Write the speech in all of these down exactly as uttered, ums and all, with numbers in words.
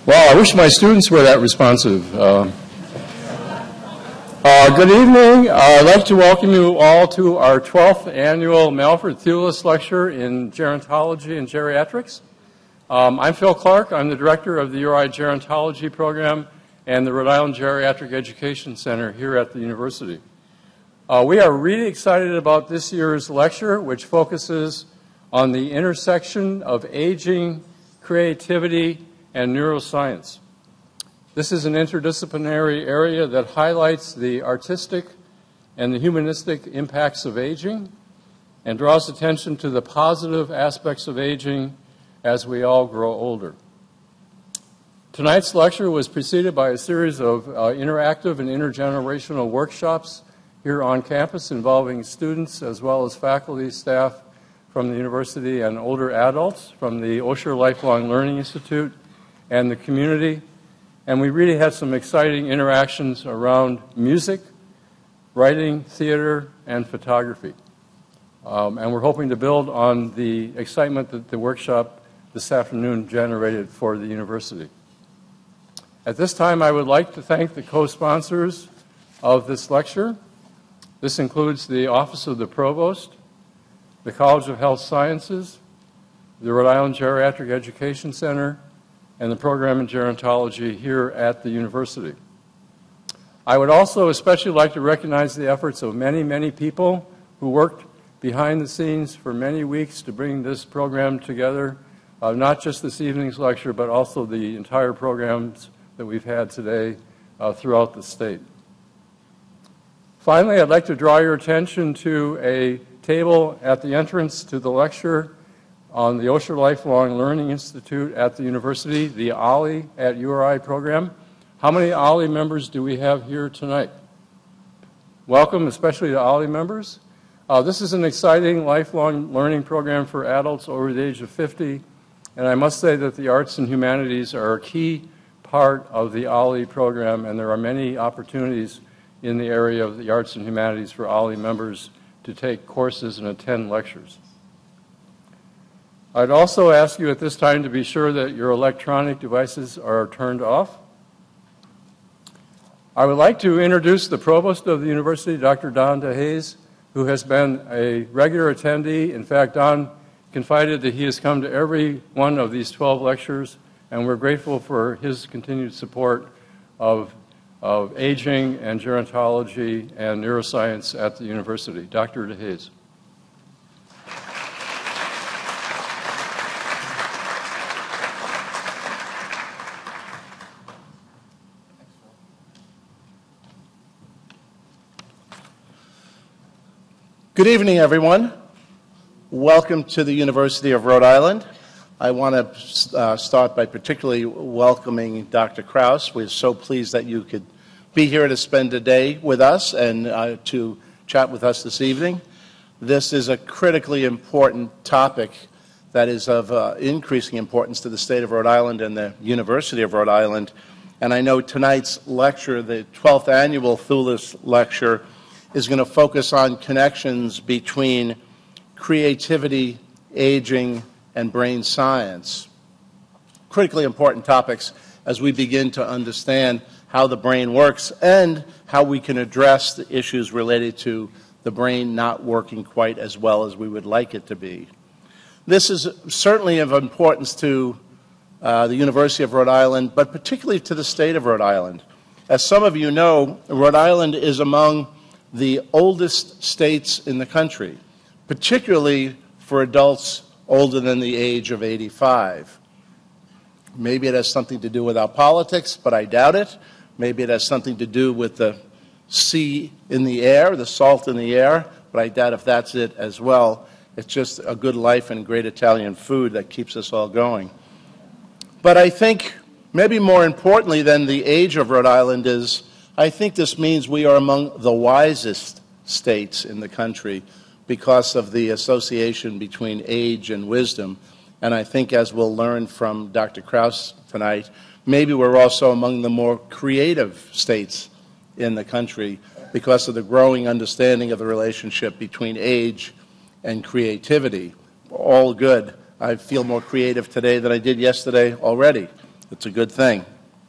Well, I wish my students were that responsive. Uh, uh, good evening. Uh, I'd like to welcome you all to our twelfth annual Malford Thewlis Lecture in Gerontology and Geriatrics. Um, I'm Phil Clark. I'm the director of the U R I Gerontology program and the Rhode Island Geriatric Education Center here at the university. Uh, we are really excited about this year's lecture, which focuses on the intersection of aging, creativity, and neuroscience. This is an interdisciplinary area that highlights the artistic and the humanistic impacts of aging and draws attention to the positive aspects of aging as we all grow older. Tonight's lecture was preceded by a series of uh, interactive and intergenerational workshops here on campus involving students as well as faculty, staff from the university, and older adults from the Osher Lifelong Learning Institute and the community. And we really had some exciting interactions around music, writing, theater, and photography. Um, and we're hoping to build on the excitement that the workshop this afternoon generated for the university. At this time, I would like to thank the co-sponsors of this lecture. This includes the Office of the Provost, the College of Health Sciences, the Rhode Island Geriatric Education Center, and the program in gerontology here at the university. I would also especially like to recognize the efforts of many, many people who worked behind the scenes for many weeks to bring this program together, uh, not just this evening's lecture, but also the entire programs that we've had today uh, throughout the state. Finally, I'd like to draw your attention to a table at the entrance to the lecture on the Osher Lifelong Learning Institute at the university, the OLLI at U R I program. How many OLLI members do we have here tonight? Welcome, especially to OLLI members. Uh, this is an exciting lifelong learning program for adults over the age of fifty, and I must say that the arts and humanities are a key part of the OLLI program, and there are many opportunities in the area of the arts and humanities for OLLI members to take courses and attend lectures. I'd also ask you at this time to be sure that your electronic devices are turned off. I would like to introduce the Provost of the University, Doctor Don DeHaze, who has been a regular attendee. In fact, Don confided that he has come to every one of these twelve lectures, and we're grateful for his continued support of, of aging and gerontology and neuroscience at the university. Doctor DeHaze. Good evening, everyone. Welcome to the University of Rhode Island. I want to uh, start by particularly welcoming Doctor Krause. We're so pleased that you could be here to spend a day with us and uh, to chat with us this evening. This is a critically important topic that is of uh, increasing importance to the state of Rhode Island and the University of Rhode Island. And I know tonight's lecture, the twelfth annual Thewlis lecture, is going to focus on connections between creativity, aging, and brain science. Critically important topics as we begin to understand how the brain works and how we can address the issues related to the brain not working quite as well as we would like it to be. This is certainly of importance to uh, the University of Rhode Island, but particularly to the state of Rhode Island. As some of you know, Rhode Island is among the oldest states in the country, particularly for adults older than the age of eighty-five. Maybe it has something to do with our politics, but I doubt it. Maybe it has something to do with the sea in the air, the salt in the air, but I doubt if that's it as well. It's just a good life and great Italian food that keeps us all going. But I think maybe more importantly than the age of Rhode Island is, I think this means we are among the wisest states in the country because of the association between age and wisdom. And I think, as we'll learn from Doctor Krause tonight, maybe we're also among the more creative states in the country because of the growing understanding of the relationship between age and creativity. All good. I feel more creative today than I did yesterday already. It's a good thing.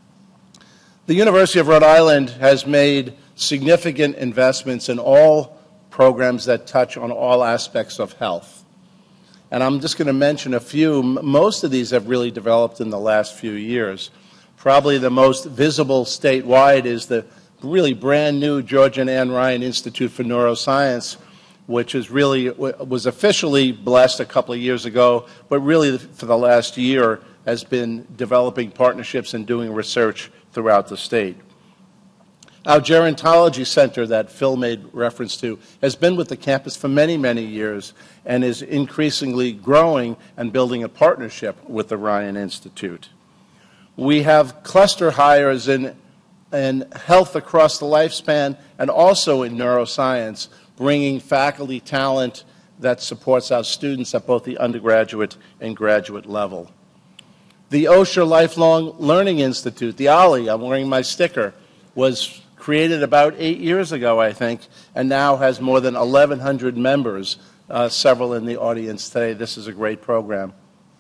The University of Rhode Island has made significant investments in all programs that touch on all aspects of health. And I'm just going to mention a few. Most of these have really developed in the last few years. Probably the most visible statewide is the really brand new George and Ann Ryan Institute for Neuroscience, which is really was officially blessed a couple of years ago, but really for the last year has been developing partnerships and doing research throughout the state. Our Gerontology Center that Phil made reference to has been with the campus for many, many years and is increasingly growing and building a partnership with the Ryan Institute. We have cluster hires in, in health across the lifespan and also in neuroscience, bringing faculty talent that supports our students at both the undergraduate and graduate level. The Osher Lifelong Learning Institute, the O L I, I'm wearing my sticker, was created about eight years ago, I think, and now has more than eleven hundred members, uh, several in the audience today. This is a great program.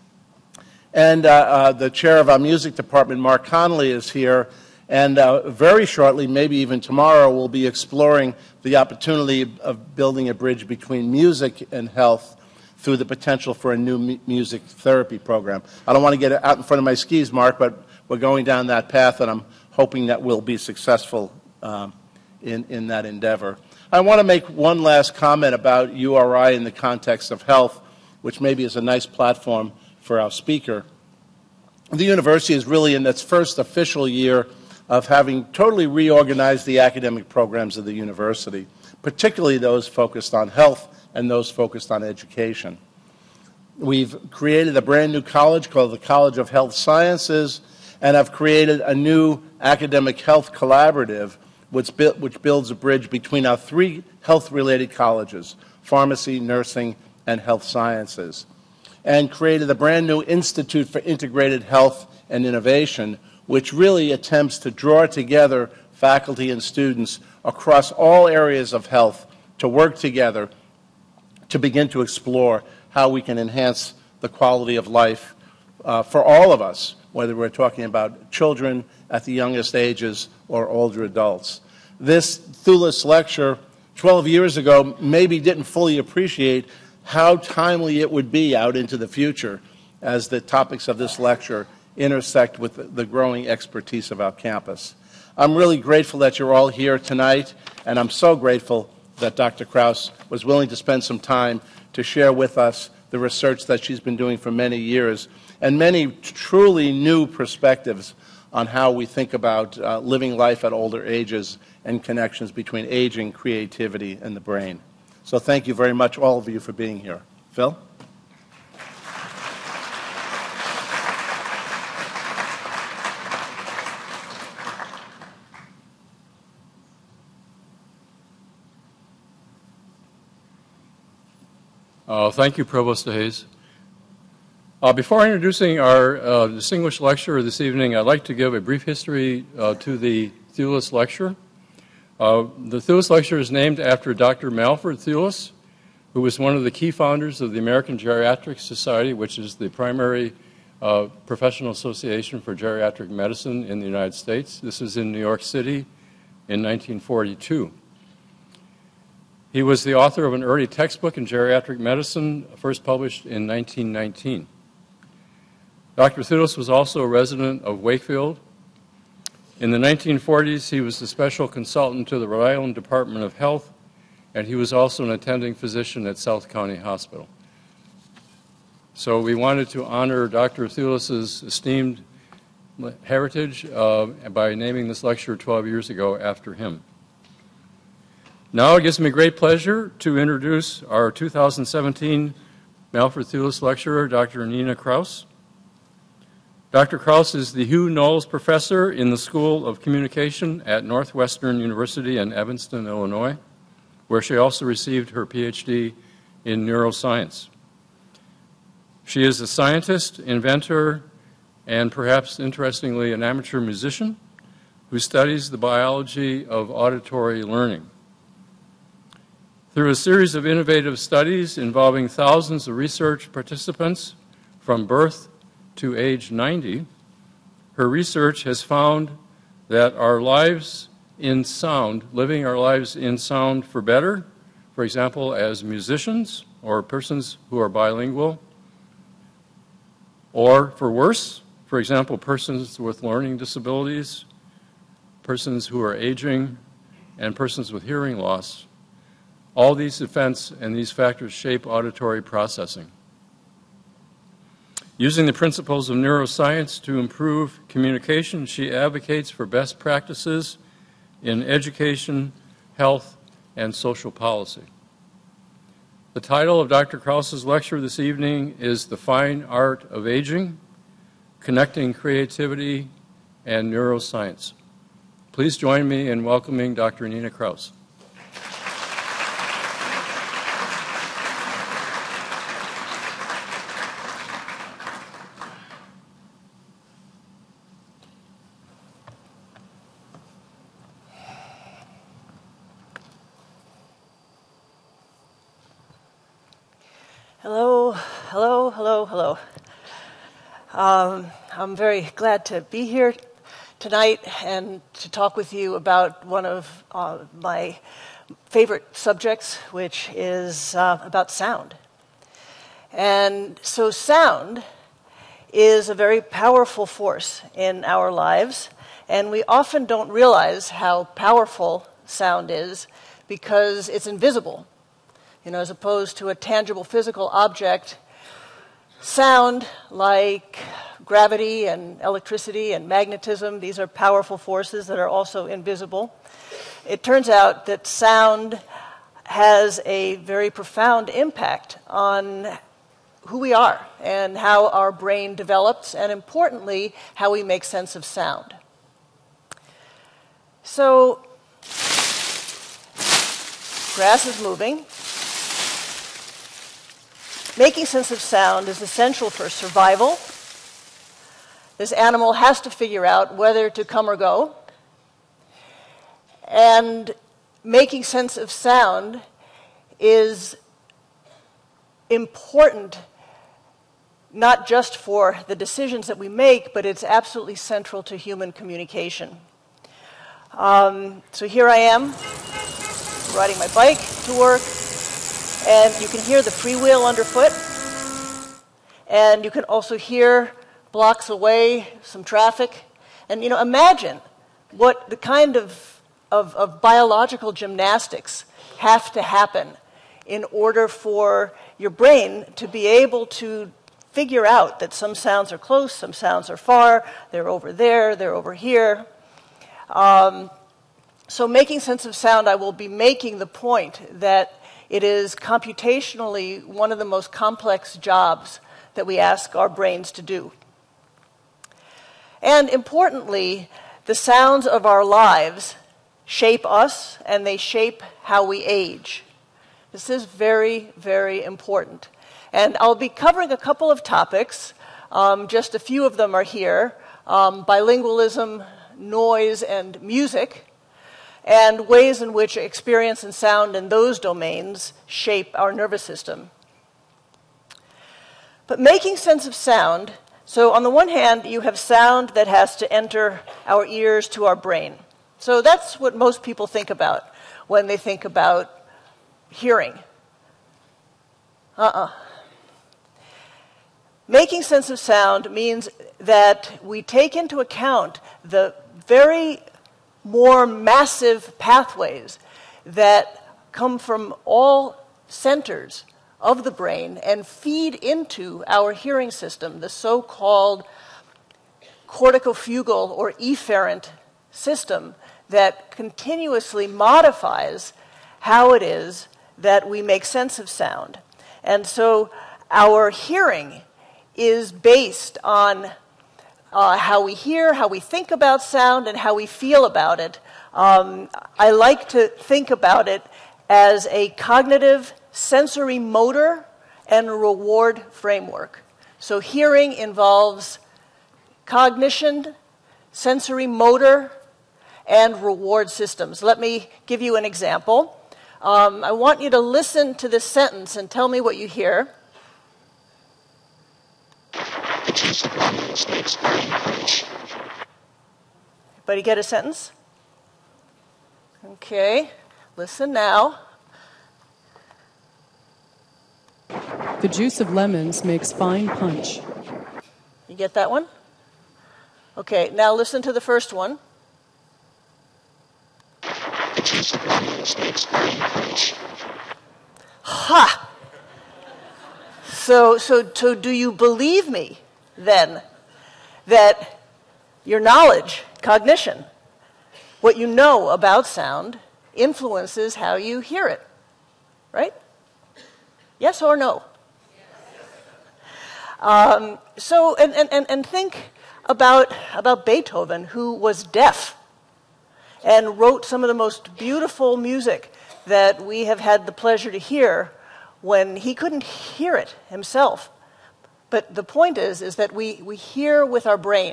And uh, uh, the chair of our music department, Mark Connolly, is here, and uh, very shortly, maybe even tomorrow, we'll be exploring the opportunity of building a bridge between music and health through the potential for a new mu music therapy program. I don't want to get out in front of my skis, Mark, but we're going down that path, and I'm hoping that we'll be successful um, in, in that endeavor. I want to make one last comment about U R I in the context of health, which maybe is a nice platform for our speaker. The university is really in its first official year of having totally reorganized the academic programs of the university, particularly those focused on health and those focused on education. We've created a brand new college called the College of Health Sciences, and have created a new academic health collaborative which, bu which builds a bridge between our three health-related colleges, pharmacy, nursing, and health sciences, and created a brand new Institute for Integrated Health and Innovation, which really attempts to draw together faculty and students across all areas of health to work together to begin to explore how we can enhance the quality of life uh, for all of us, whether we're talking about children at the youngest ages or older adults. This Thewlis lecture twelve years ago maybe didn't fully appreciate how timely it would be out into the future as the topics of this lecture intersect with the growing expertise of our campus. I'm really grateful that you're all here tonight, and I'm so grateful that Doctor Krause was willing to spend some time to share with us the research that she's been doing for many years and many truly new perspectives on how we think about uh, living life at older ages and connections between aging, creativity, and the brain. So thank you very much, all of you, for being here. Phil? Uh, thank you, Provost Hayes. Uh, before introducing our uh, distinguished lecturer this evening, I'd like to give a brief history uh, to the Thewlis Lecture. Uh, the Thewlis Lecture is named after Doctor Malford Thewlis, who was one of the key founders of the American Geriatric Society, which is the primary uh, professional association for geriatric medicine in the United States. This is in New York City in nineteen forty-two. He was the author of an early textbook in geriatric medicine, first published in nineteen nineteen. Doctor Thewlis was also a resident of Wakefield. In the nineteen forties, he was the special consultant to the Rhode Island Department of Health, and he was also an attending physician at South County Hospital. So we wanted to honor Doctor Thewlis's esteemed heritage uh, by naming this lecture twelve years ago after him. Now it gives me great pleasure to introduce our two thousand seventeen Malford Thewlis lecturer, Doctor Nina Krause. Doctor Krause is the Hugh Knowles Professor in the School of Communication at Northwestern University in Evanston, Illinois, where she also received her P H D in neuroscience. She is a scientist, inventor, and perhaps interestingly, an amateur musician who studies the biology of auditory learning. Through a series of innovative studies involving thousands of research participants from birth to age ninety, Her research has found that our lives in sound, living our lives in sound for better, for example, as musicians or persons who are bilingual, or for worse, for example, persons with learning disabilities, persons who are aging, and persons with hearing loss. All these events and these factors shape auditory processing. Using the principles of neuroscience to improve communication, she advocates for best practices in education, health, and social policy. The title of Doctor Krause's lecture this evening is The Fine Art of Aging, Connecting Creativity and Neuroscience. Please join me in welcoming Doctor Nina Krause. Hello, hello, hello, hello. Um, I'm very glad to be here tonight and to talk with you about one of uh, my favorite subjects, which is uh, about sound. And so sound is a very powerful force in our lives, and we often don't realize how powerful sound is because it's invisible. You know, as opposed to a tangible physical object, sound, like gravity and electricity and magnetism, these are powerful forces that are also invisible. It turns out that sound has a very profound impact on who we are and how our brain develops, and importantly, how we make sense of sound. So, grass is moving. Making sense of sound is essential for survival. This animal has to figure out whether to come or go. And making sense of sound is important not just for the decisions that we make, but it's absolutely central to human communication. Um, so here I am, riding my bike to work. And you can hear the freewheel underfoot. And you can also hear blocks away some traffic. And, you know, imagine what the kind of, of, of biological gymnastics have to happen in order for your brain to be able to figure out that some sounds are close, some sounds are far, they're over there, they're over here. Um, so making sense of sound, I will be making the point that it is computationally one of the most complex jobs that we ask our brains to do. And importantly, the sounds of our lives shape us and they shape how we age. This is very, very important. And I'll be covering a couple of topics. Um, just a few of them are here. Um, bilingualism, noise, and music, and ways in which experience and sound in those domains shape our nervous system. But making sense of sound, so on the one hand, you have sound that has to enter our ears to our brain. So that's what most people think about when they think about hearing. Uh-uh. Making sense of sound means that we take into account the very more massive pathways that come from all centers of the brain and feed into our hearing system, the so-called corticofugal or efferent system that continuously modifies how it is that we make sense of sound. And so our hearing is based on Uh, how we hear, how we think about sound, and how we feel about it. Um, I like to think about it as a cognitive, sensory motor, and reward framework. So hearing involves cognition, sensory motor, and reward systems. Let me give you an example. Um, I want you to listen to this sentence and tell me what you hear. Anybody get a sentence? Okay, listen now. The juice of lemons makes fine punch. You get that one? Okay, now listen to the first one. Ha! So, so, so do you believe me, then, that your knowledge, cognition, what you know about sound, influences how you hear it, right? Yes or no? Um, so, and, and, and think about, about Beethoven, who was deaf and wrote some of the most beautiful music that we have had the pleasure to hear when he couldn't hear it himself. But the point is, is that we, we hear with our brain.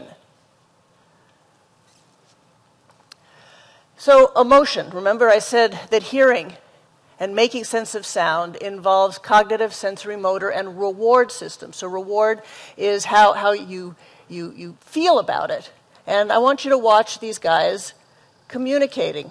So emotion, remember I said that hearing and making sense of sound involves cognitive, sensory, motor, and reward systems. So reward is how, how you, you, you feel about it. And I want you to watch these guys communicating.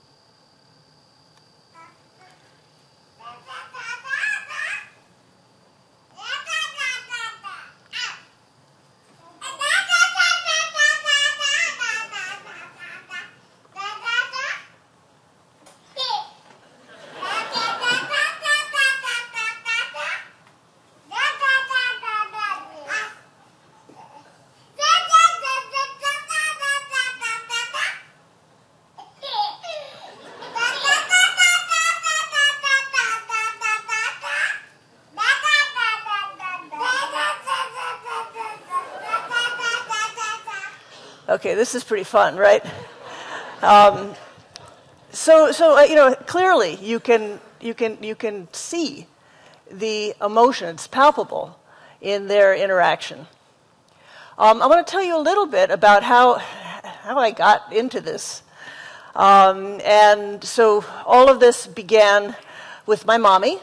Okay, this is pretty fun, right? Um, so, so uh, you know, clearly you can you can you can see the emotion; it's palpable in their interaction. Um, I want to tell you a little bit about how how I got into this, um, and so all of this began with my mommy.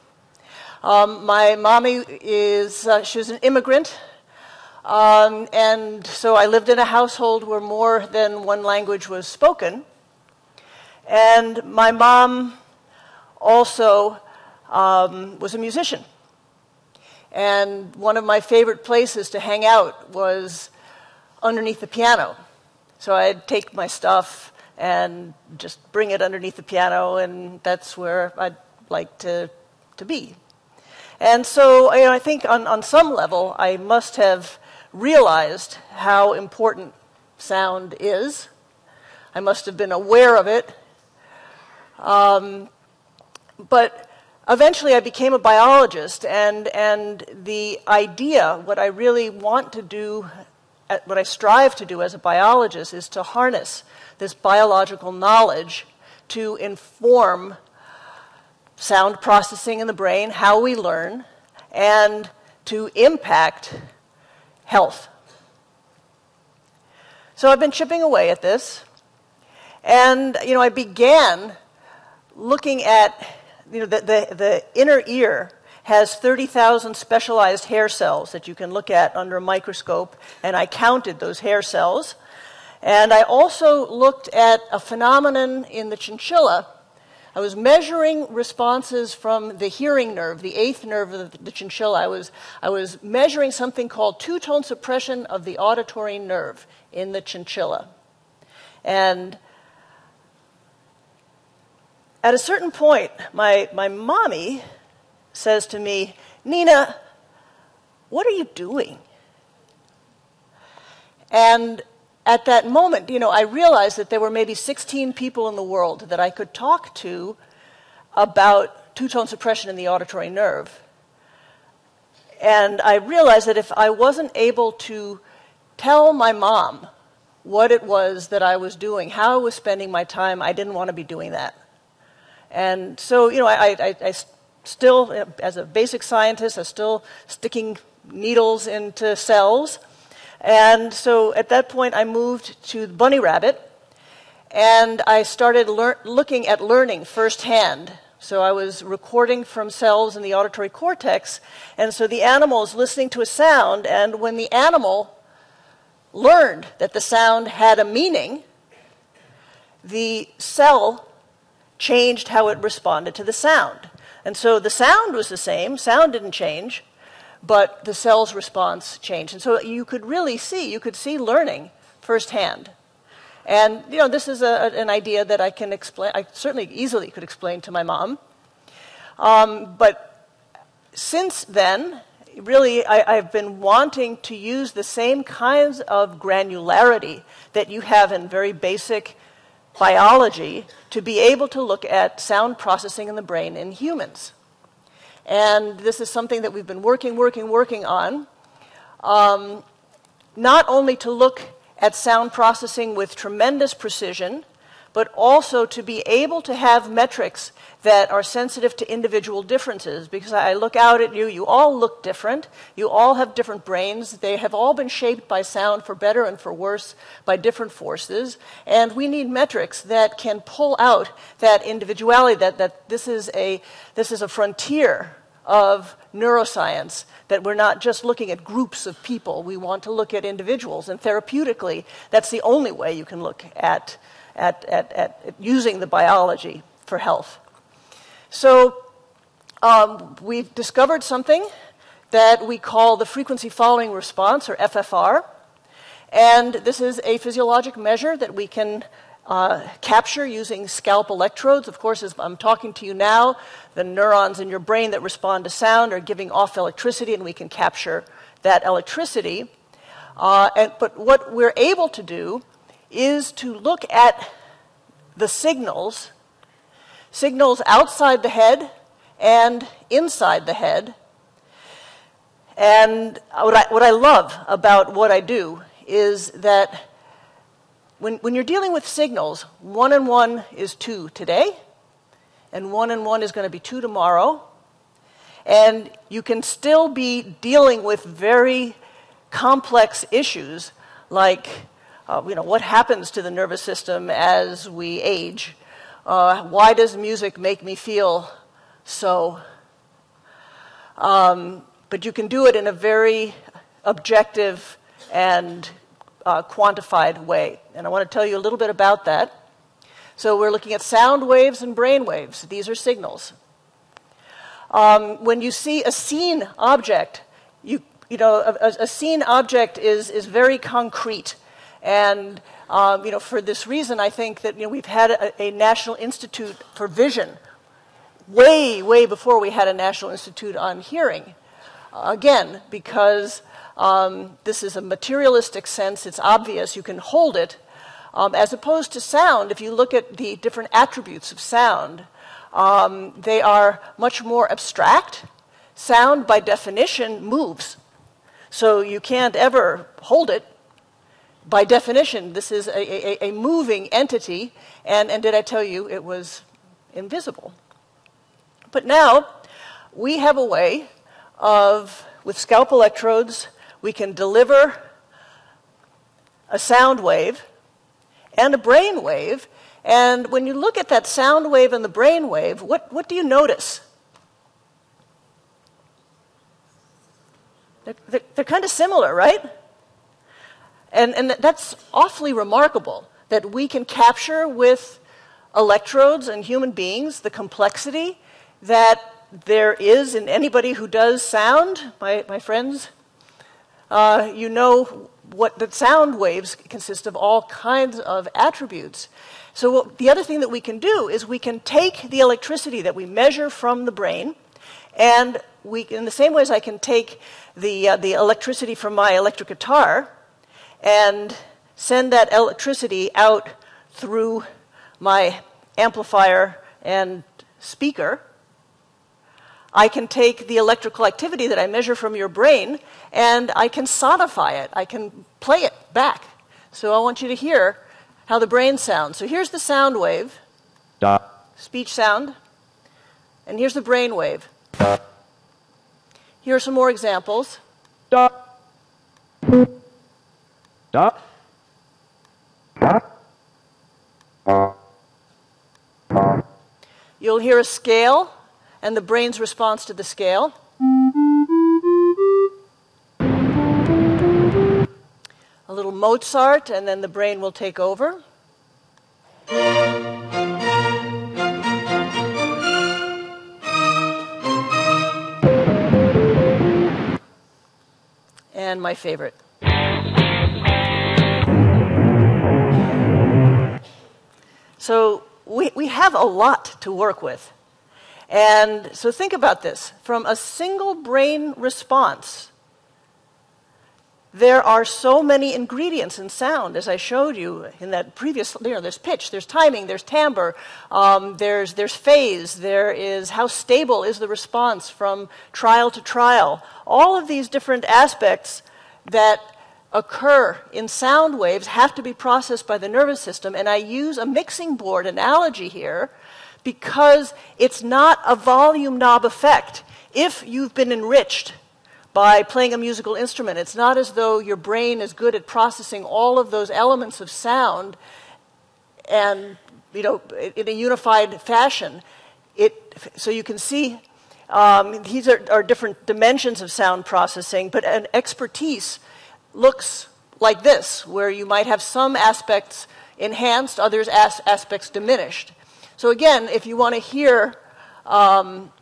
Um, my mommy is uh, she was an immigrant. Um, and so I lived in a household where more than one language was spoken. And my mom also um, was a musician. And one of my favorite places to hang out was underneath the piano. So I'd take my stuff and just bring it underneath the piano, and that's where I'd like to, to be. And so you know, I think on, on some level I must have realized how important sound is. I must have been aware of it. Um, but eventually I became a biologist, and, and the idea, what I really want to do, what I strive to do as a biologist, is to harness this biological knowledge to inform sound processing in the brain, how we learn, and to impact health. So I've been chipping away at this, and you know I began looking at you know the the, the inner ear has thirty thousand specialized hair cells that you can look at under a microscope, and I counted those hair cells, and I also looked at a phenomenon in the chinchilla. I was measuring responses from the hearing nerve, the eighth nerve of the chinchilla. I was, I was measuring something called two-tone suppression of the auditory nerve in the chinchilla. And at a certain point, my, my mommy says to me, "Nina, what are you doing?" And at that moment, you know, I realized that there were maybe sixteen people in the world that I could talk to about two-tone suppression in the auditory nerve. And I realized that if I wasn't able to tell my mom what it was that I was doing, how I was spending my time, I didn't want to be doing that. And so, you know, I, I, I still, as a basic scientist, I'm still sticking needles into cells. And so at that point, I moved to the bunny rabbit, and I started looking at learning firsthand. So I was recording from cells in the auditory cortex, and so the animal is listening to a sound, and when the animal learned that the sound had a meaning, the cell changed how it responded to the sound. And so the sound was the same, sound didn't change, but the cell's response changed. And so you could really see, you could see learning firsthand. And, you know, this is a, an idea that I can explain, I certainly easily could explain to my mom. Um, but since then, really, I, I've been wanting to use the same kinds of granularity that you have in very basic biology to be able to look at sound processing in the brain in humans. And this is something that we've been working, working, working on, um, not only to look at sound processing with tremendous precision, but also to be able to have metrics that are sensitive to individual differences. Because I look out at you, you all look different, you all have different brains, they have all been shaped by sound for better and for worse by different forces, and we need metrics that can pull out that individuality, that, that this is a, this is a frontier of neuroscience, that we're not just looking at groups of people, we want to look at individuals, and therapeutically, that's the only way you can look at At, at, at using the biology for health. So um, we've discovered something that we call the frequency following response, or F F R. And this is a physiologic measure that we can uh, capture using scalp electrodes. Of course, as I'm talking to you now, the neurons in your brain that respond to sound are giving off electricity, and we can capture that electricity. Uh, and, but what we're able to do is to look at the signals, signals outside the head and inside the head. And what I, what I love about what I do is that when, when you're dealing with signals, one and one is two today, and one and one is going to be two tomorrow, and you can still be dealing with very complex issues like Uh, you know, what happens to the nervous system as we age? Uh, why does music make me feel so? Um, but you can do it in a very objective and uh, quantified way. And I want to tell you a little bit about that. So we're looking at sound waves and brain waves. These are signals. Um, when you see a seen object, you, you know, a, a seen object is, is very concrete. And um, you know, for this reason, I think that you know, we've had a, a National Institute for Vision way, way before we had a National Institute on Hearing. Uh, again, because um, this is a materialistic sense, it's obvious, you can hold it. Um, as opposed to sound, if you look at the different attributes of sound, um, they are much more abstract. Sound, by definition, moves. So you can't ever hold it. By definition, this is a, a, a moving entity, and, and did I tell you it was invisible? But now, we have a way of, with scalp electrodes, we can deliver a sound wave and a brain wave, and when you look at that sound wave and the brain wave, what, what do you notice? They're, they're, they're kind of similar, right? And, and that's awfully remarkable, that we can capture with electrodes and human beings the complexity that there is in anybody who does sound. My, my friends, uh, you know what the sound waves consist of, all kinds of attributes. So what, the other thing that we can do is we can take the electricity that we measure from the brain, and we, in the same way as I can take the, uh, the electricity from my electric guitar, and send that electricity out through my amplifier and speaker, I can take the electrical activity that I measure from your brain and I can sonify it. I can play it back. So I want you to hear how the brain sounds. So here's the sound wave, Da. speech sound, and here's the brain wave. Here are some more examples. Da. Da. You'll hear a scale and the brain's response to the scale. a little Mozart, and then the brain will take over. And my favorite. So we, we have a lot to work with. And so think about this. From a single brain response, there are so many ingredients in sound, as I showed you in that previous, you know, there's pitch, there's timing, there's timbre, um, there's, there's phase, there is how stable is the response from trial to trial. All of these different aspects that occur in sound waves have to be processed by the nervous system, and I use a mixing board analogy here because it's not a volume knob effect. If you've been enriched by playing a musical instrument, it's not as though your brain is good at processing all of those elements of sound and, you know, in a unified fashion. It, so you can see um, these are, are different dimensions of sound processing, but an expertise looks like this, where you might have some aspects enhanced, others as aspects diminished. So again, if you want to hear um,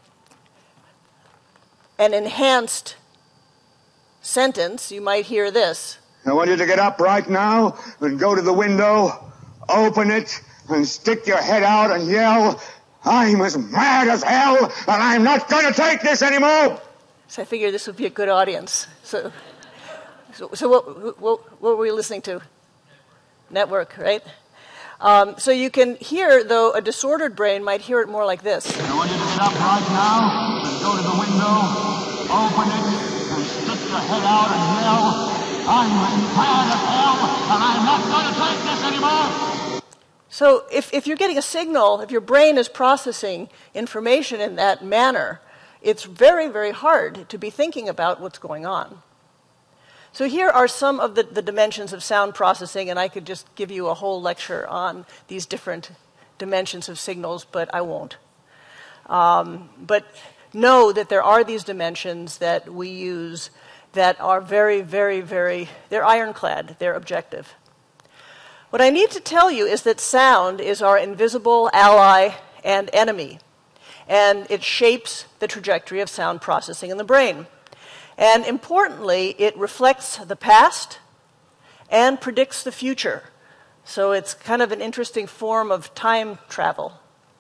an enhanced sentence, you might hear this. I want you to get up right now and go to the window, open it, and stick your head out and yell, "I'm as mad as hell, and I'm not going to take this anymore!" So I figured this would be a good audience. So, so, so what, what, what were we listening to? Network, right? Um, so you can hear, though, a disordered brain might hear it more like this. I want you to get up right now and go to the window, open it, and stick your head out and yell, "I'm as mad as hell, and I'm not going to take this anymore!" So if, if you're getting a signal, if your brain is processing information in that manner, it's very, very hard to be thinking about what's going on. So here are some of the, the dimensions of sound processing, and I could just give you a whole lecture on these different dimensions of signals, but I won't. Um, but know that there are these dimensions that we use that are very, very, very, they're ironclad, they're objective. What I need to tell you is that sound is our invisible ally and enemy, and it shapes the trajectory of sound processing in the brain. And importantly, it reflects the past and predicts the future. So it's kind of an interesting form of time travel.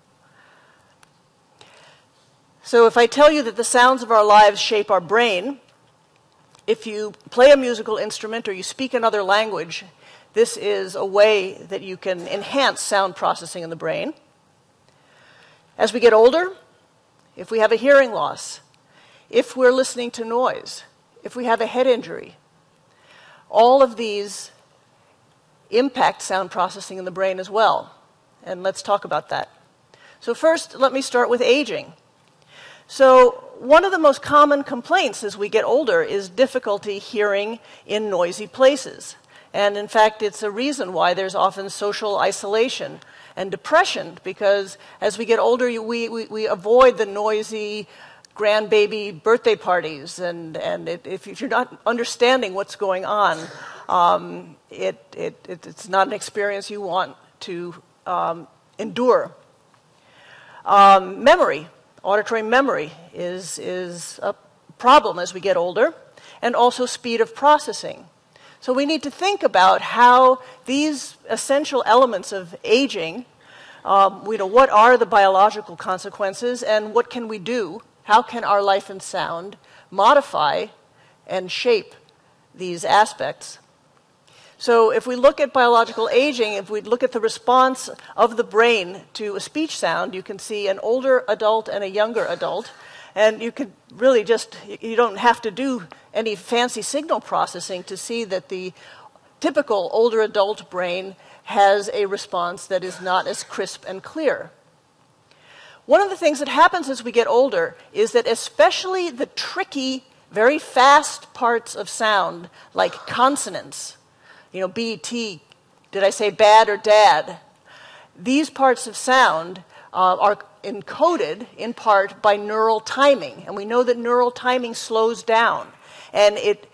So if I tell you that the sounds of our lives shape our brain, if you play a musical instrument or you speak another language, this is a way that you can enhance sound processing in the brain. As we get older, if we have a hearing loss, if we're listening to noise, if we have a head injury, all of these impact sound processing in the brain as well. And let's talk about that. So first, let me start with aging. So one of the most common complaints as we get older is difficulty hearing in noisy places. And in fact, it's a reason why there's often social isolation and depression, because as we get older, we, we, we avoid the noisy grandbaby birthday parties, and, and it, if, if you're not understanding what's going on, um, it, it, it, it's not an experience you want to um, endure. Um, memory, auditory memory, is, is a problem as we get older, and also speed of processing. So we need to think about how these essential elements of aging, um, you know, what are the biological consequences, and what can we do? How can our life and sound modify and shape these aspects? So if we look at biological aging, if we look at the response of the brain to a speech sound, you can see an older adult and a younger adult. And you could really just, you don't have to do any fancy signal processing to see that the typical older adult brain has a response that is not as crisp and clear. One of the things that happens as we get older is that especially the tricky, very fast parts of sound, like consonants, you know, B, T, did I say bad or dad? These parts of sound uh, are encoded in part by neural timing. And we know that neural timing slows down. And it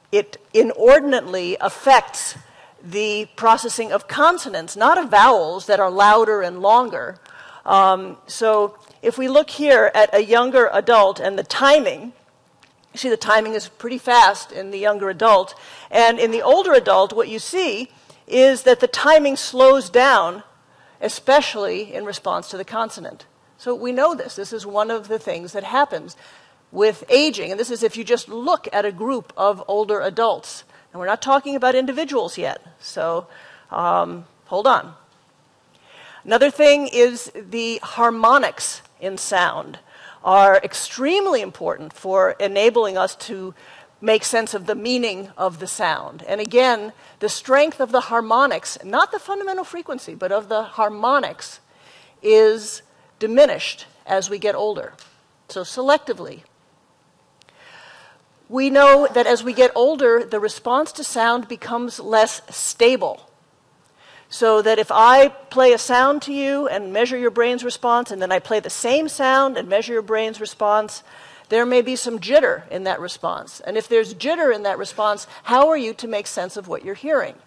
it inordinately affects the processing of consonants, not of vowels that are louder and longer. Um, so if we look here at a younger adult and the timing, you see the timing is pretty fast in the younger adult. And in the older adult, what you see is that the timing slows down, especially in response to the consonant. So we know this. This is one of the things that happens with aging. And this is if you just look at a group of older adults. And we're not talking about individuals yet. So um, hold on. Another thing is the harmonics in sound are extremely important for enabling us to make sense of the meaning of the sound. And again, the strength of the harmonics, not the fundamental frequency, but of the harmonics, is diminished as we get older. So selectively. We know that as we get older, the response to sound becomes less stable. So that if I play a sound to you and measure your brain's response, and then I play the same sound and measure your brain's response, there may be some jitter in that response. And if there's jitter in that response, how are you to make sense of what you're hearing?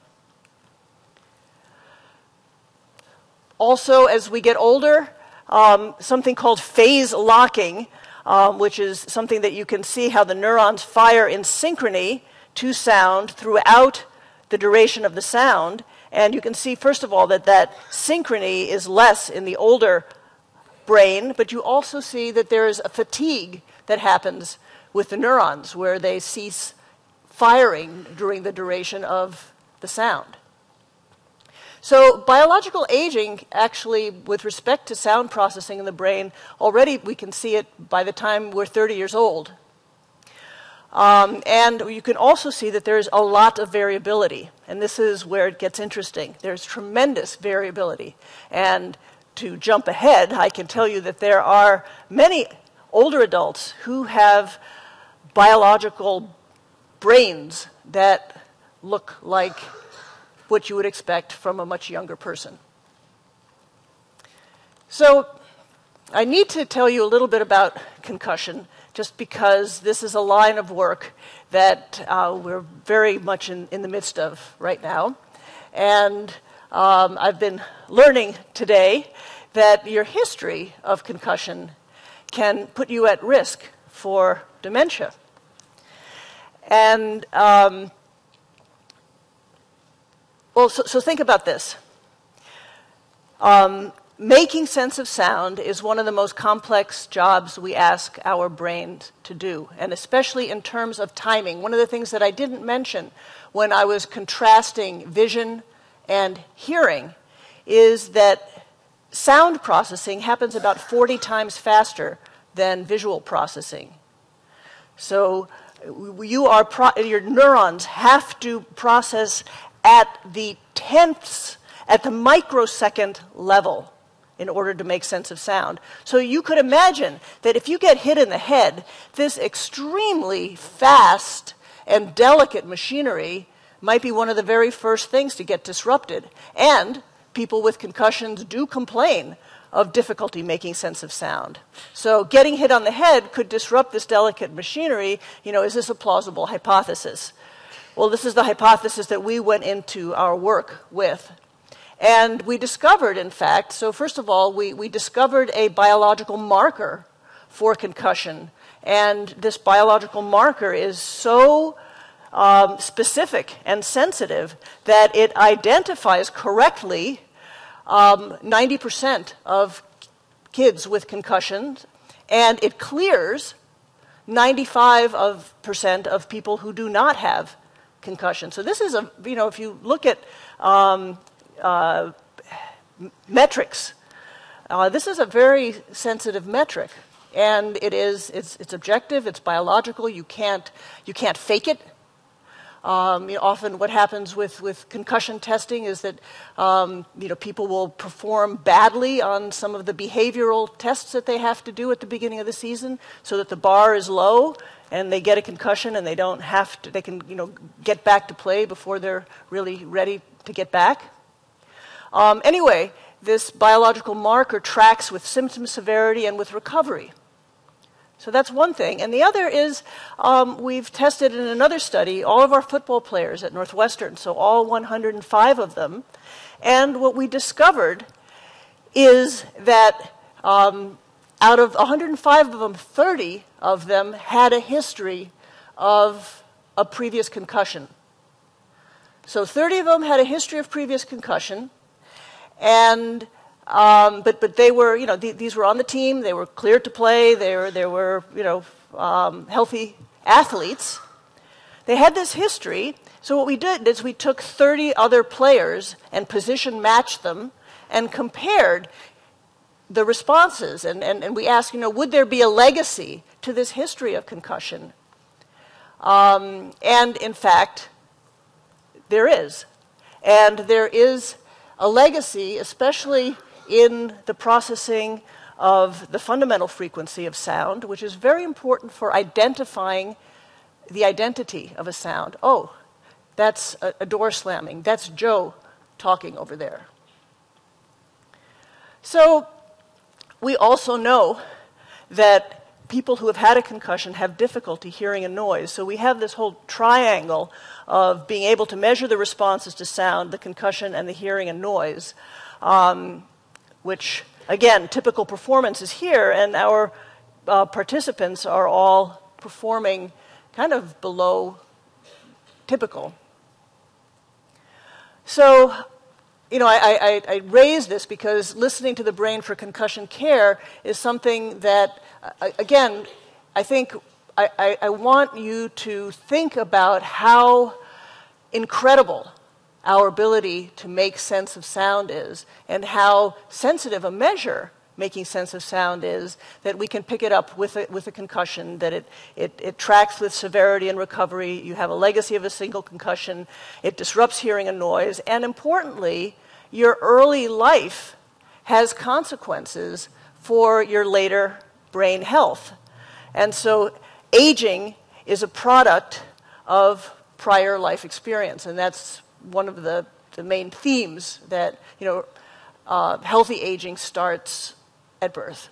Also, as we get older, um, something called phase locking, um, which is something that you can see how the neurons fire in synchrony to sound throughout the duration of the sound. And you can see, first of all, that that synchrony is less in the older brain, but you also see that there is a fatigue that happens with the neurons where they cease firing during the duration of the sound. So biological aging, actually, with respect to sound processing in the brain, already we can see it by the time we're thirty years old. Um, and you can also see that there's a lot of variability. And this is where it gets interesting. There's tremendous variability. And to jump ahead, I can tell you that there are many older adults who have biological brains that look like what you would expect from a much younger person. So I need to tell you a little bit about concussion, just because this is a line of work that uh, we're very much in, in the midst of right now. And um, I've been learning today that your history of concussion can put you at risk for dementia. And, um, well, so, so think about this. Um, Making sense of sound is one of the most complex jobs we ask our brains to do, and especially in terms of timing. One of the things that I didn't mention when I was contrasting vision and hearing is that sound processing happens about forty times faster than visual processing. So you are pro- your neurons have to process at the tenths, at the microsecond level, in order to make sense of sound. So you could imagine that if you get hit in the head, this extremely fast and delicate machinery might be one of the very first things to get disrupted. And people with concussions do complain of difficulty making sense of sound. So getting hit on the head could disrupt this delicate machinery. You know, is this a plausible hypothesis? Well, this is the hypothesis that we went into our work with. And we discovered, in fact, so first of all, we, we discovered a biological marker for concussion. And this biological marker is so um, specific and sensitive that it identifies correctly um, ninety percent of kids with concussions, and it clears ninety-five percent of people who do not have concussion. So this is a, you know, if you look at um, Uh, metrics. Uh, this is a very sensitive metric, and it is it's, it's objective. It's biological. You can't you can't fake it. Um, you know, often, what happens with, with concussion testing is that um, you know people will perform badly on some of the behavioral tests that they have to do at the beginning of the season, so that the bar is low, and they get a concussion, and they don't have to. They can you know get back to play before they're really ready to get back. Um, anyway, this biological marker tracks with symptom severity and with recovery. So that's one thing. And the other is um, we've tested in another study all of our football players at Northwestern, so all one hundred five of them. And what we discovered is that um, out of one hundred five of them, thirty of them had a history of a previous concussion. So thirty of them had a history of previous concussion, and Um, but but they were, you know, th these were on the team. They were cleared to play. They were, they were you know, um, healthy athletes. They had this history. So what we did is we took thirty other players and position matched them and compared the responses. And, and, and we asked, you know, would there be a legacy to this history of concussion? Um, and in fact, there is. And there is a legacy, especially in the processing of the fundamental frequency of sound, which is very important for identifying the identity of a sound. Oh, that's a, a door slamming. That's Joe talking over there. So we also know that people who have had a concussion have difficulty hearing a noise. So we have this whole triangle of being able to measure the responses to sound, the concussion, and the hearing and noise. Um, which, again, typical performance is here, and our uh, participants are all performing kind of below typical. So, you know, I, I, I raise this because listening to the brain for concussion care is something that, uh, again, I think I, I, I want you to think about how incredible our ability to make sense of sound is, and how sensitive a measure making sense of sound is, that we can pick it up with a, with a concussion, that it, it, it tracks with severity and recovery. You have a legacy of a single concussion. It disrupts hearing and noise. And importantly, your early life has consequences for your later brain health. And so aging is a product of prior life experience, and that's one of the, the main themes that, you know, uh, healthy aging starts at birth.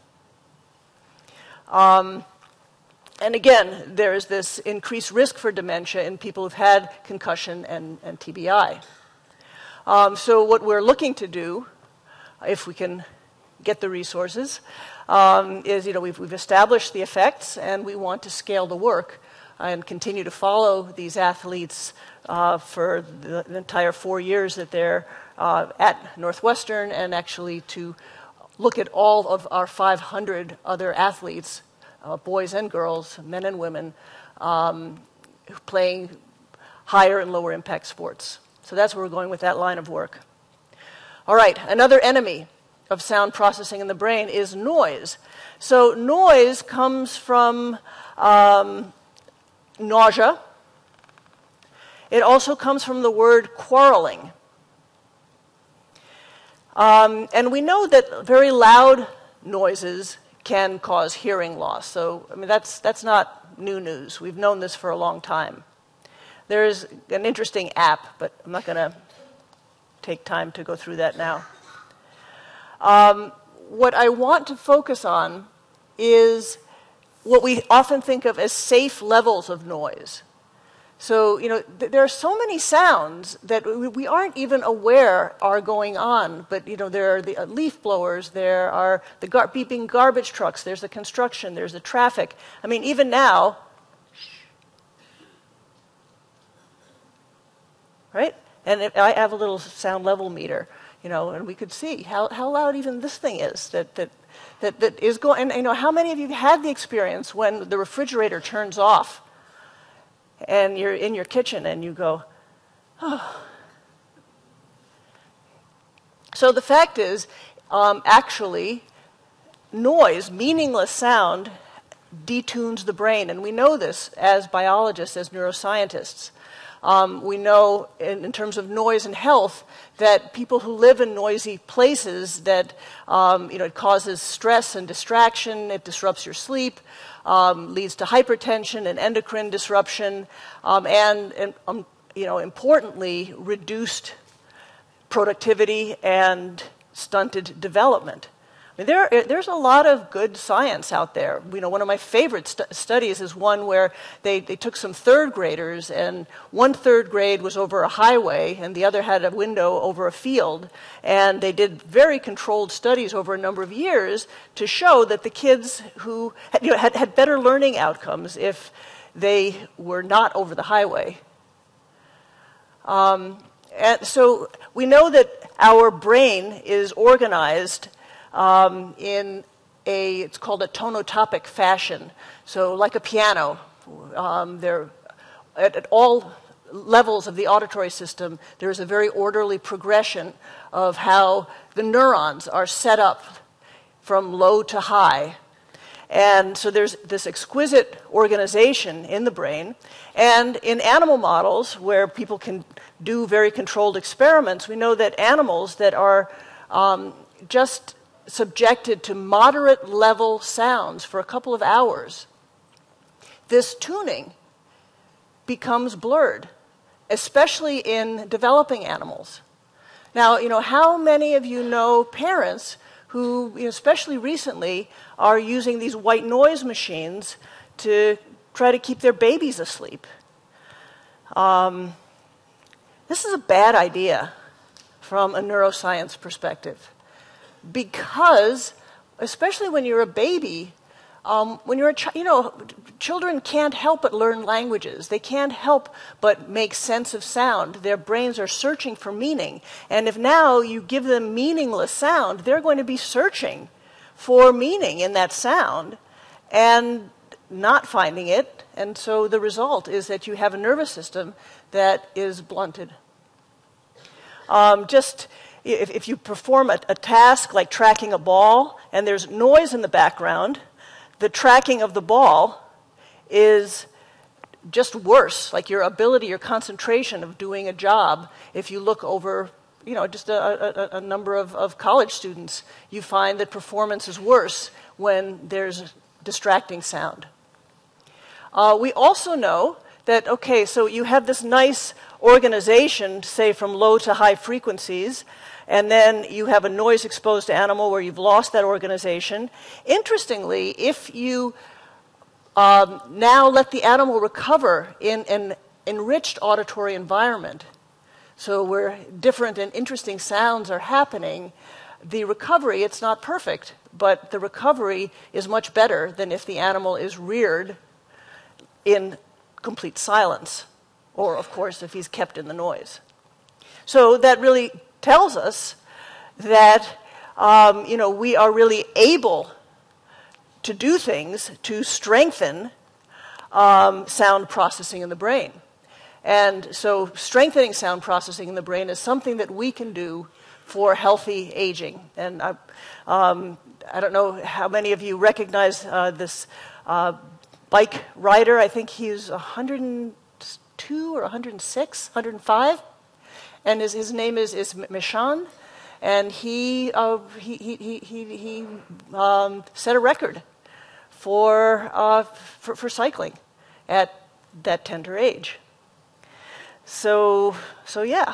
Um, and again, there is this increased risk for dementia in people who've had concussion and, and T B I. Um, so what we're looking to do, if we can get the resources, um, is, you know, we've, we've established the effects, and we want to scale the work and continue to follow these athletes uh, for the, the entire four years that they're uh, at Northwestern, and actually to look at all of our five hundred other athletes, uh, boys and girls, men and women, um, playing higher and lower impact sports. So that's where we're going with that line of work. All right, another enemy of sound processing in the brain is noise. So noise comes from um, nausea. It also comes from the word quarreling. Um, and we know that very loud noises can cause hearing loss. So, I mean, that's, that's not new news. We've known this for a long time. There's an interesting app, but I'm not going to take time to go through that now. Um, what I want to focus on is what we often think of as safe levels of noise. So, you know, th there are so many sounds that we, we aren't even aware are going on. But, you know, there are the uh, leaf blowers, there are the gar beeping garbage trucks, there's the construction, there's the traffic. I mean, even now, right? And if I have a little sound level meter, you know, and we could see how, how loud even this thing is that, that, that, that is going. And, you know, how many of you had the experience when the refrigerator turns off and you're in your kitchen and you go, oh. So the fact is, um, actually, noise, meaningless sound, detunes the brain. And we know this as biologists, as neuroscientists. Um, we know in, in terms of noise and health that people who live in noisy places, that um, you know, it causes stress and distraction, it disrupts your sleep, um, leads to hypertension and endocrine disruption, um, and, and um, you know, importantly, reduced productivity and stunted development. I mean, there, there's a lot of good science out there. You know, one of my favorite stu studies is one where they, they took some third graders, and one third grade was over a highway, and the other had a window over a field. And they did very controlled studies over a number of years to show that the kids who had, you know, had, had better learning outcomes if they were not over the highway. Um, and so we know that our brain is organized Um, in a, it's called a tonotopic fashion. So like a piano, um, there, at, at all levels of the auditory system, there is a very orderly progression of how the neurons are set up from low to high. And so there's this exquisite organization in the brain. And in animal models, where people can do very controlled experiments, we know that animals that are um, just subjected to moderate level sounds for a couple of hours, this tuning becomes blurred, especially in developing animals. Now, you know, how many of you know parents who, you know, especially recently, are using these white noise machines to try to keep their babies asleep? Um, this is a bad idea from a neuroscience perspective. Because, especially when you're a baby, um, when you're a child, you know, children can't help but learn languages. They can't help but make sense of sound. Their brains are searching for meaning. And if now you give them meaningless sound, they're going to be searching for meaning in that sound and not finding it. And so the result is that you have a nervous system that is blunted. Um, just... If, if you perform a, a task like tracking a ball and there's noise in the background, the tracking of the ball is just worse, like your ability, your concentration of doing a job. If you look over, you know, just a, a, a number of, of college students, you find that performance is worse when there's distracting sound. Uh, we also know that, okay, so you have this nice organization, say from low to high frequencies, and then you have a noise-exposed animal where you've lost that organization. Interestingly, if you um, now let the animal recover in an enriched auditory environment, so where different and interesting sounds are happening, the recovery, it's not perfect, but the recovery is much better than if the animal is reared in complete silence, or, of course, if he's kept in the noise. So that really tells us that um, you know, we are really able to do things to strengthen um, sound processing in the brain. And so strengthening sound processing in the brain is something that we can do for healthy aging. And I, um, I don't know how many of you recognize uh, this uh, bike rider. I think he's one hundred two or one hundred six, one hundred five. And his, his name is, is Mishan, and he, uh, he, he, he, he, he um, set a record for, uh, for, for cycling at that tender age. So, so yeah.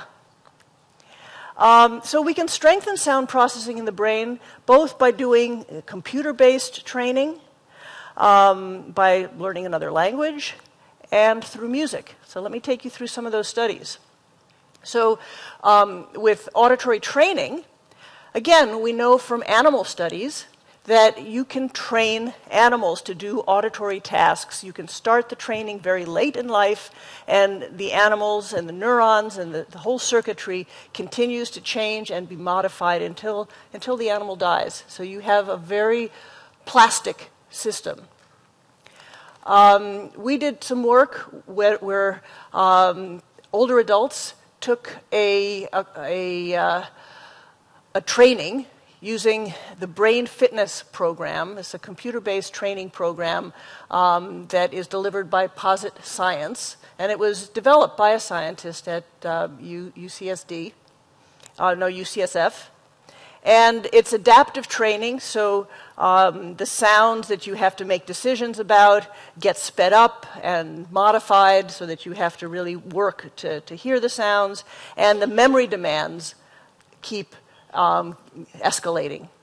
Um, so we can strengthen sound processing in the brain both by doing computer-based training, um, by learning another language, and through music. So let me take you through some of those studies. So um, with auditory training, again, we know from animal studies that you can train animals to do auditory tasks. You can start the training very late in life, and the animals and the neurons and the, the whole circuitry continues to change and be modified until, until the animal dies. So you have a very plastic system. Um, we did some work where, where um, older adults took a, a, a, uh, a training using the Brain Fitness program. It's a computer-based training program um, that is delivered by Posit Science, and it was developed by a scientist at uh, U, UCSD, uh, no, U C S F. And it's adaptive training, so um, the sounds that you have to make decisions about get sped up and modified so that you have to really work to, to hear the sounds, and the memory demands keep um, escalating.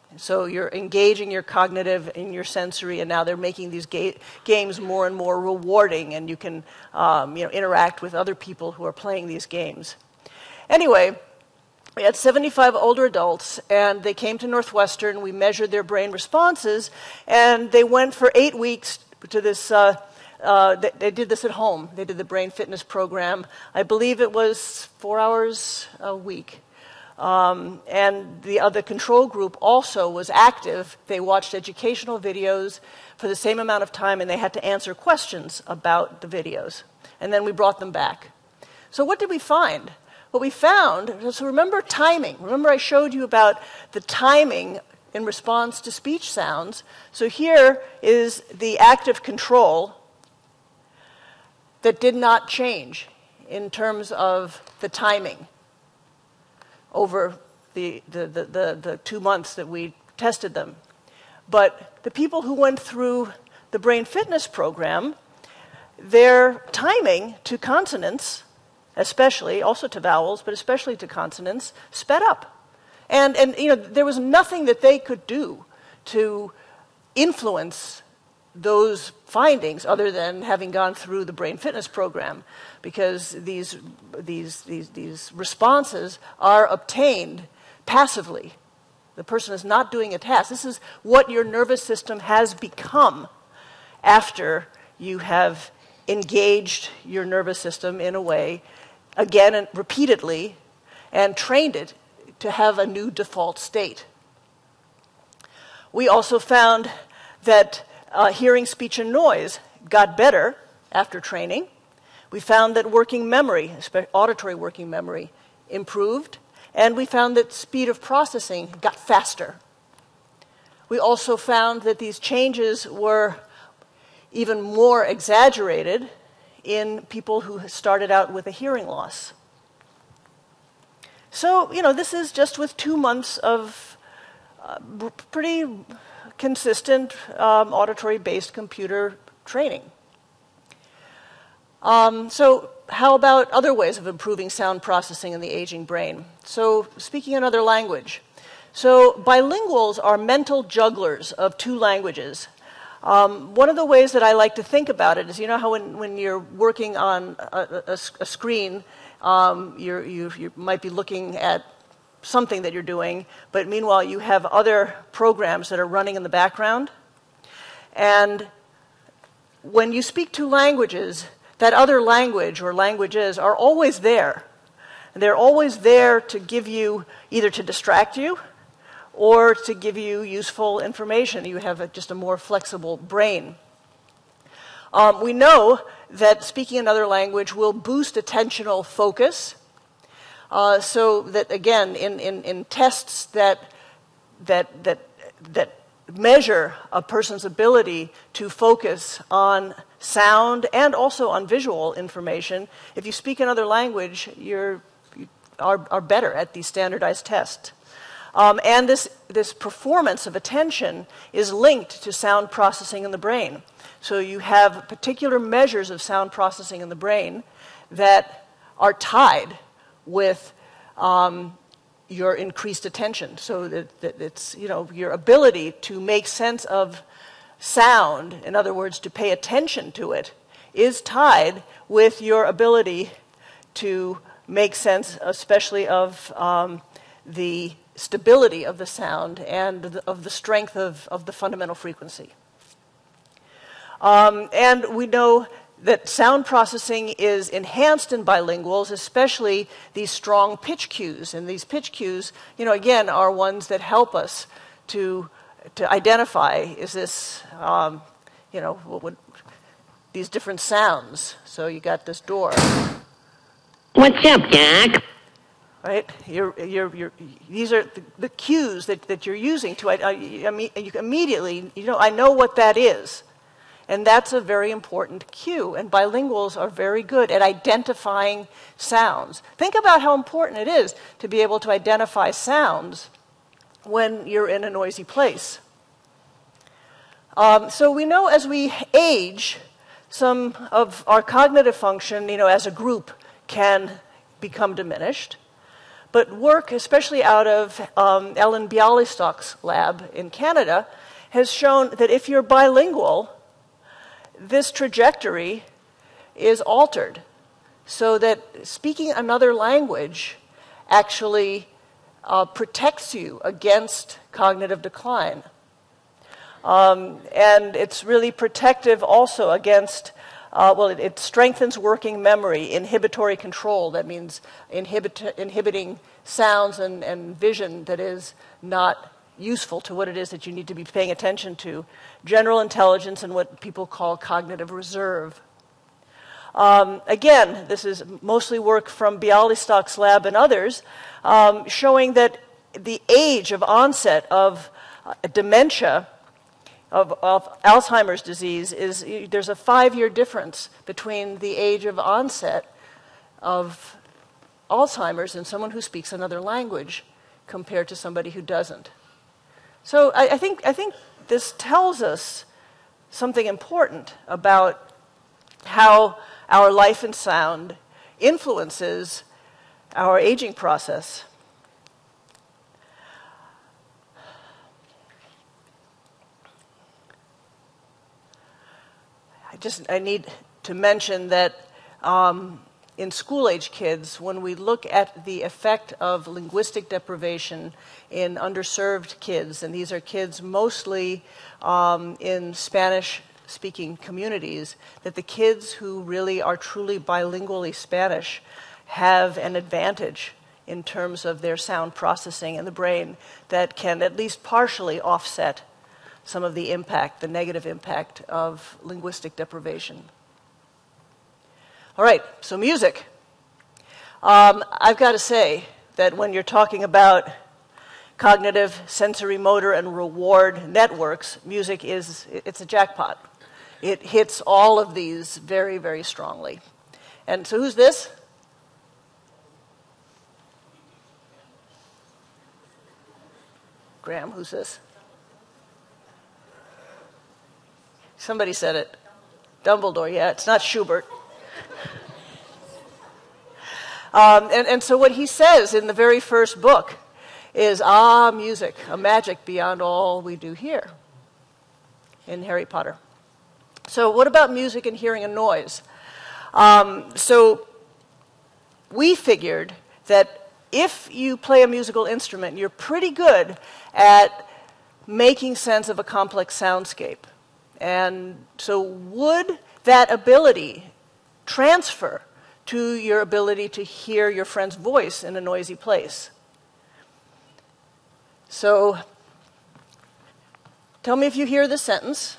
So you're engaging your cognitive and your sensory, and now they're making these ga games more and more rewarding, and you can um, you know, interact with other people who are playing these games. Anyway, we had seventy-five older adults, and they came to Northwestern. We measured their brain responses, and they went for eight weeks to this, uh, uh, they, they did this at home. They did the brain fitness program. I believe it was four hours a week. Um, and the other control group also was active. They watched educational videos for the same amount of time, and they had to answer questions about the videos. And then we brought them back. So what did we find? What we found, so remember timing. Remember I showed you about the timing in response to speech sounds. So here is the active control that did not change in terms of the timing over the, the, the, the, the two months that we tested them. But the people who went through the brain fitness program, their timing to consonants, especially, also to vowels, but especially to consonants, sped up. And, and you know, there was nothing that they could do to influence those findings other than having gone through the brain fitness program, because these, these, these, these responses are obtained passively. The person is not doing a task. This is what your nervous system has become after you have engaged your nervous system in a way, again and repeatedly, and trained it to have a new default state. We also found that uh, hearing, speech, and noise got better after training. We found that working memory, auditory working memory, improved, and we found that speed of processing got faster. We also found that these changes were even more exaggerated in people who started out with a hearing loss. So, you know, this is just with two months of uh, pretty consistent um, auditory-based computer training. Um, so how about other ways of improving sound processing in the aging brain? So speaking another language. So bilinguals are mental jugglers of two languages. Um, one of the ways that I like to think about it is, you know how when, when you're working on a, a, a screen, um, you're, you, you might be looking at something that you're doing, but meanwhile you have other programs that are running in the background. And when you speak two languages, that other language or languages are always there. And they're always there to give you, either to distract you or to give you useful information. You have a, just a more flexible brain. Um, we know that speaking another language will boost attentional focus. Uh, so that, again, in, in, in tests that, that, that, that measure a person's ability to focus on sound and also on visual information, if you speak another language, you're, you are, are better at these standardized tests. Um, and this, this performance of attention is linked to sound processing in the brain. So you have particular measures of sound processing in the brain that are tied with um, your increased attention. So that, that it's, you know, your ability to make sense of sound, in other words, to pay attention to it, is tied with your ability to make sense, especially of um, the stability of the sound and the, of the strength of, of the fundamental frequency. Um, and we know that sound processing is enhanced in bilinguals, especially these strong pitch cues. And these pitch cues, you know, again, are ones that help us to, to identify, is this, um, you know, what would, these different sounds. So you got this door. What's up, Doc? Right? You're, you're, you're, these are the, the cues that, that you're using to, I, I, you immediately, you know, I know what that is. And that's a very important cue. And bilinguals are very good at identifying sounds. Think about how important it is to be able to identify sounds when you're in a noisy place. Um, so we know as we age, some of our cognitive function, you know, as a group can become diminished. But work, especially out of um, Ellen Bialystock's lab in Canada, has shown that if you're bilingual, this trajectory is altered, so that speaking another language actually uh, protects you against cognitive decline. Um, and it's really protective also against, uh, well, it, it strengthens working memory, inhibitory control. That means inhibit, inhibiting sounds and, and vision that is not useful to what it is that you need to be paying attention to. General intelligence and what people call cognitive reserve. Um, again, this is mostly work from Bialystock's lab and others, um, showing that the age of onset of uh, dementia, of, of Alzheimer's disease, is there's a five-year difference between the age of onset of Alzheimer's in someone who speaks another language compared to somebody who doesn't. So I, I think I think this tells us something important about how our life and sound influences our aging process. I just I need to mention that um, in school-age kids, when we look at the effect of linguistic deprivation in underserved kids, and these are kids mostly um, in Spanish-speaking communities, that the kids who really are truly bilingually Spanish have an advantage in terms of their sound processing in the brain that can at least partially offset some of the impact, the negative impact of linguistic deprivation. All right, so music. Um, I've got to say that when you're talking about cognitive, sensory, motor, and reward networks, music is, it's a jackpot. It hits all of these very, very strongly. And so who's this? Graham, who's this? Somebody said it. Dumbledore, yeah, it's not Schubert. Um, and, and so what he says in the very first book is, ah, music, a magic beyond all we do here in Harry Potter. So what about music and hearing a noise? Um, so we figured that if you play a musical instrument, you're pretty good at making sense of a complex soundscape. And so would that ability transfer to your ability to hear your friend's voice in a noisy place? So tell me if you hear this sentence.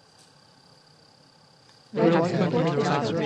Everybody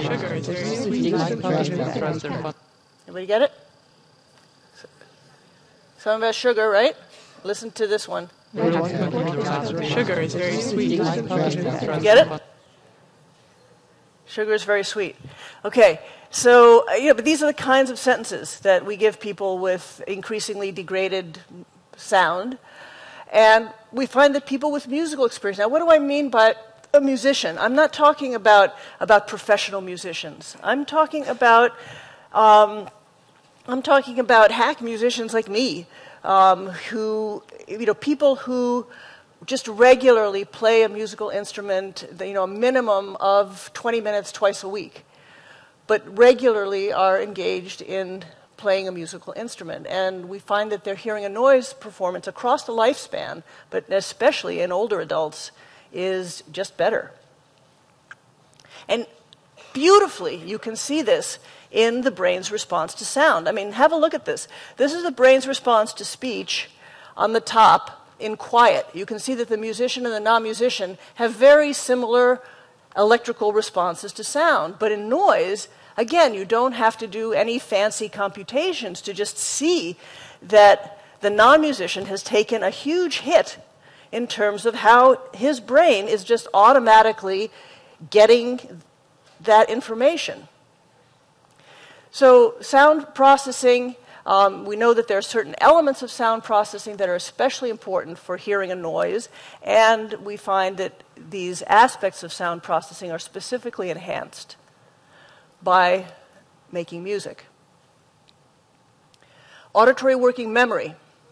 get it? Something about sugar, right? Listen to this one. Sugar is very sweet. You get it? Sugar is very sweet. Okay, so uh, yeah, but these are the kinds of sentences that we give people with increasingly degraded sound, and we find that people with musical experience. Now, what do I mean by a musician? I'm not talking about about professional musicians. I'm talking about um, I'm talking about hack musicians like me, um, who you know people who just regularly play a musical instrument, you know, a minimum of twenty minutes twice a week, but regularly are engaged in playing a musical instrument. And we find that they're hearing a noise performance across the lifespan, but especially in older adults, is just better. And beautifully, you can see this in the brain's response to sound. I mean, have a look at this. This is the brain's response to speech on the top in quiet. You can see that the musician and the non-musician have very similar electrical responses to sound. But in noise, again, you don't have to do any fancy computations to just see that the non-musician has taken a huge hit in terms of how his brain is just automatically getting that information. So sound processing, um, we know that there are certain elements of sound processing that are especially important for hearing a noise, and we find that these aspects of sound processing are specifically enhanced by making music. auditory working memory.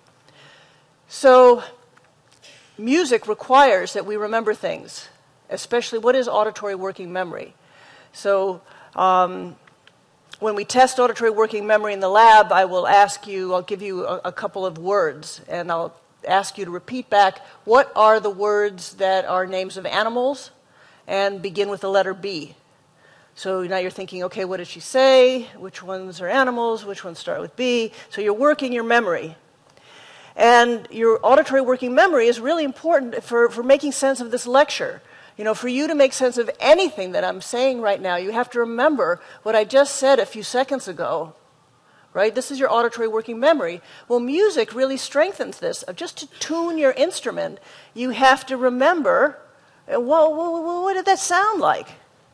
So music requires that we remember things, especially what is auditory working memory. So um, when we test auditory working memory in the lab, I will ask you, I'll give you a, a couple of words, and I'll ask you to repeat back what are the words that are names of animals and begin with the letter B. So now you're thinking, okay, what did she say? Which ones are animals? Which ones start with B? So you're working your memory. And your auditory working memory is really important for, for making sense of this lecture. You know, for you to make sense of anything that I'm saying right now, you have to remember what I just said a few seconds ago, right? This is your auditory working memory. Well, music really strengthens this. Just to tune your instrument, you have to remember, well, well what did that sound like?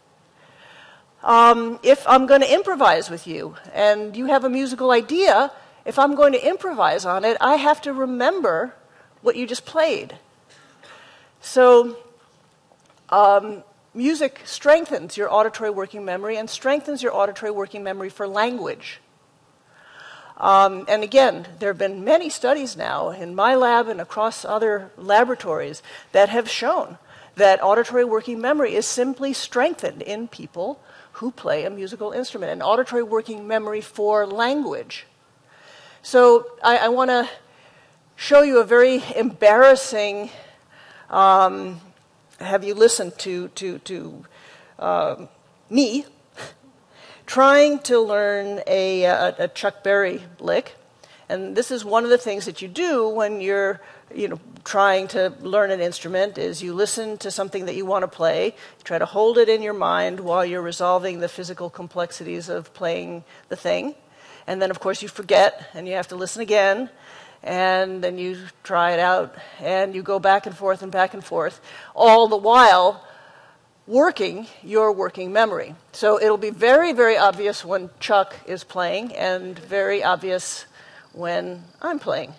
Um, if I'm going to improvise with you, and you have a musical idea, if I'm going to improvise on it, I have to remember what you just played. So um, music strengthens your auditory working memory and strengthens your auditory working memory for language. Um, and again, there have been many studies now in my lab and across other laboratories that have shown that auditory working memory is simply strengthened in people who play a musical instrument, an auditory working memory for language. So I, I want to show you a very embarrassing, um, have you listened to, to, to uh, me trying to learn a, a, a Chuck Berry lick. And this is one of the things that you do when you're you know, trying to learn an instrument, is you listen to something that you want to play, you try to hold it in your mind while you're resolving the physical complexities of playing the thing. And then, of course, you forget, and you have to listen again, and then you try it out, and you go back and forth and back and forth, all the while working your working memory. So it'll be very, very obvious when Chuck is playing, and very obvious when I'm playing.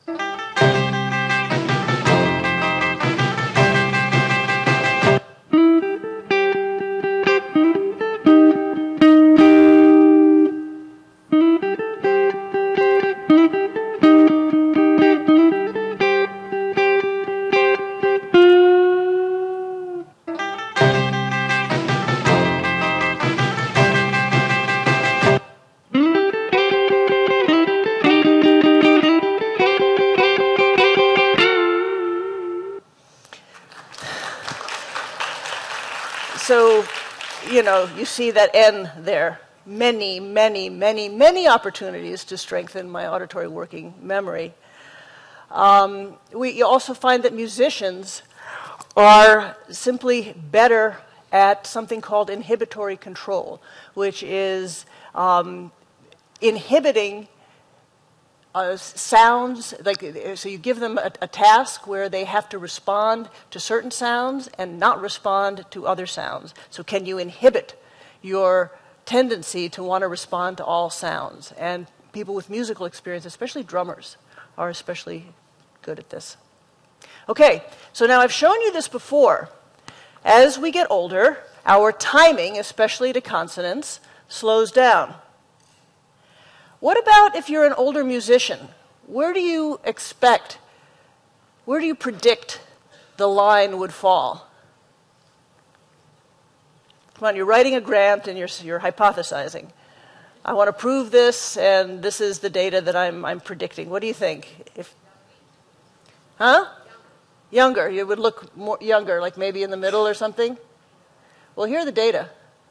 So, you know, you see that N there. Many, many, many, many opportunities to strengthen my auditory working memory. Um, we you also find that musicians are simply better at something called inhibitory control, which is um, inhibiting Uh, sounds, like, so you give them a, a task where they have to respond to certain sounds and not respond to other sounds. So can you inhibit your tendency to want to respond to all sounds? And people with musical experience, especially drummers, are especially good at this. Okay, so now I've shown you this before. As we get older, our timing, especially to consonants, slows down. What about if you're an older musician? Where do you expect, where do you predict the line would fall? Come on, you're writing a grant and you're, you're hypothesizing. I want to prove this, and this is the data that I'm, I'm predicting. What do you think? If, huh? Younger. You would look more younger, like maybe in the middle or something? Well, here are the data.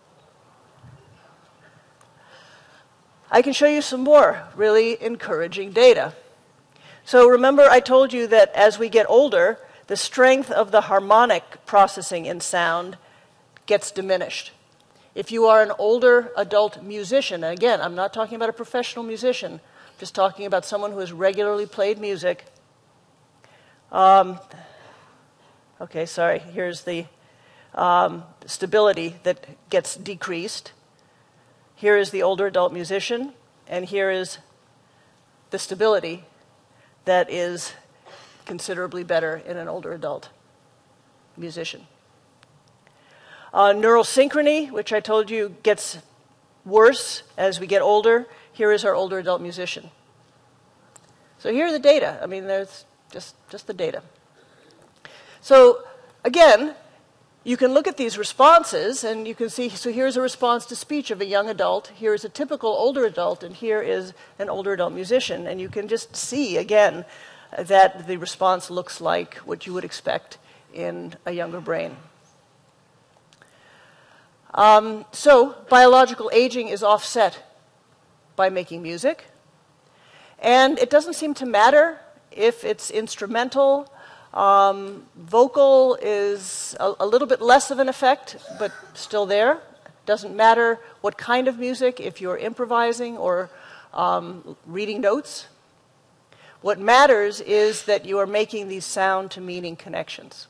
I can show you some more really encouraging data. So remember, I told you that as we get older, the strength of the harmonic processing in sound gets diminished. If you are an older adult musician, and again, I'm not talking about a professional musician, I'm just talking about someone who has regularly played music. Um, okay, sorry, here's the um, stability that gets decreased. Here is the older adult musician, and here is the stability that is considerably better in an older adult musician. Uh, neural synchrony, which I told you gets worse as we get older. Here is our older adult musician. So here are the data. I mean, there's just, just the data. So again, you can look at these responses, and you can see, so here's a response to speech of a young adult, here's a typical older adult, and here is an older adult musician. And you can just see, again, that the response looks like what you would expect in a younger brain. Um, so biological aging is offset by making music. And it doesn't seem to matter if it's instrumental. Um, vocal is a, a little bit less of an effect, but still there. Doesn't matter what kind of music, if you're improvising or um, reading notes. What matters is that you are making these sound to meaning connections.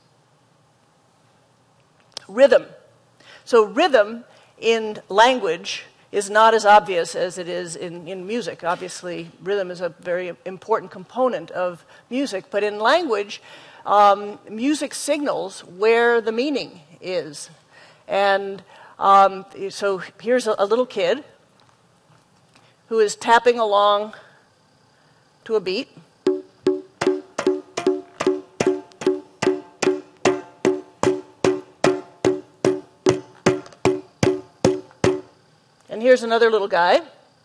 Rhythm. So rhythm in language is not as obvious as it is in, in music. Obviously, rhythm is a very important component of music, but in language, um, music signals where the meaning is. And um, so here's a, a little kid who is tapping along to a beat. And here's another little guy.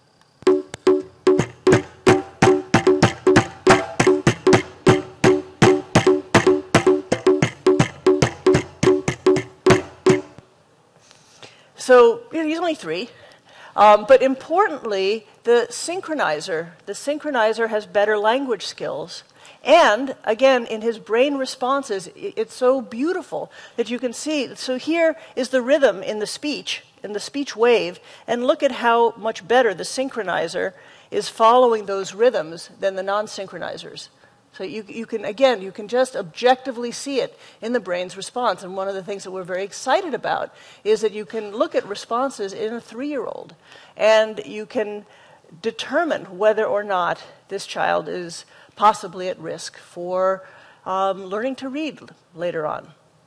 So you know, he's only three. Um, but importantly, the synchronizer, the synchronizer has better language skills. And again, in his brain responses, it's so beautiful that you can see. So here is the rhythm in the speech, in the speech wave, and look at how much better the synchronizer is following those rhythms than the non-synchronizers. So you, you can, again, you can just objectively see it in the brain's response. And one of the things that we're very excited about is that you can look at responses in a three-year-old, and you can determine whether or not this child is possibly at risk for um, learning to read later on.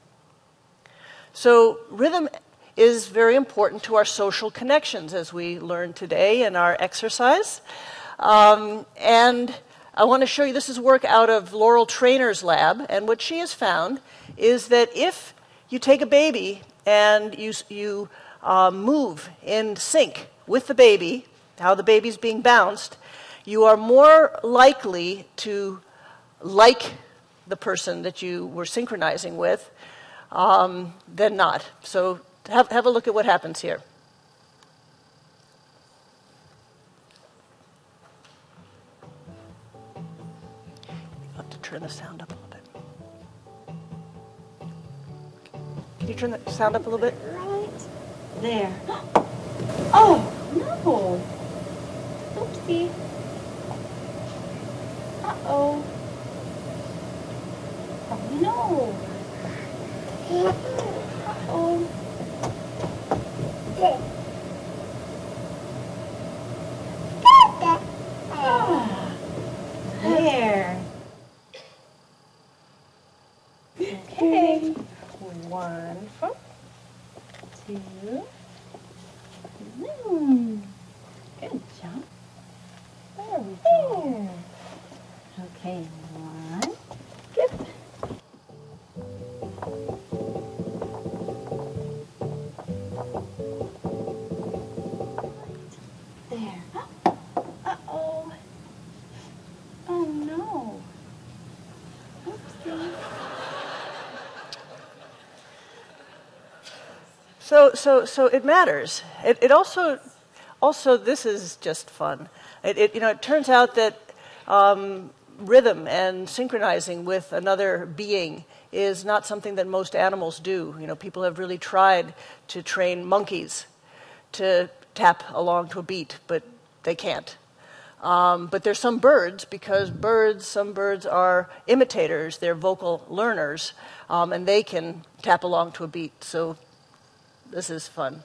So rhythm is very important to our social connections, as we learned today in our exercise. Um, and I want to show you, this is work out of Laurel Trainer's lab, and what she has found is that if you take a baby and you, you uh, move in sync with the baby, how the baby's being bounced, you are more likely to like the person that you were synchronizing with um, than not. So have, have a look at what happens here. I'll have to turn the sound up a little bit. Can you turn the sound up a little bit? Right there. Oh, no. Oopsie. Uh-oh. Oh, no. Uh-oh. Ah, there. Okay. Wonderful. Two. Mm. Good job. There we go. Okay, one. Good. There. Uh-oh. Oh, no. Oopsie. So, so, so it matters. It, it also, also, this is just fun. It, it, you know, it turns out that um, rhythm and synchronizing with another being is not something that most animals do. You know, people have really tried to train monkeys to tap along to a beat, but they can't. Um, but there's some birds, because birds, some birds are imitators, they're vocal learners, um, and they can tap along to a beat. So this is fun.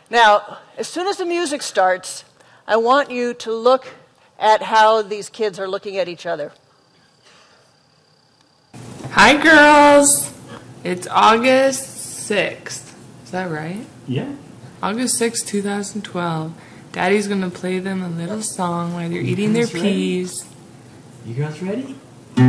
Now, as soon as the music starts, I want you to look at how these kids are looking at each other. Hi, girls. It's August sixth. Is that right? Yeah. August sixth, two thousand twelve. Daddy's going to play them a little song while they're eating their peas. You girls ready?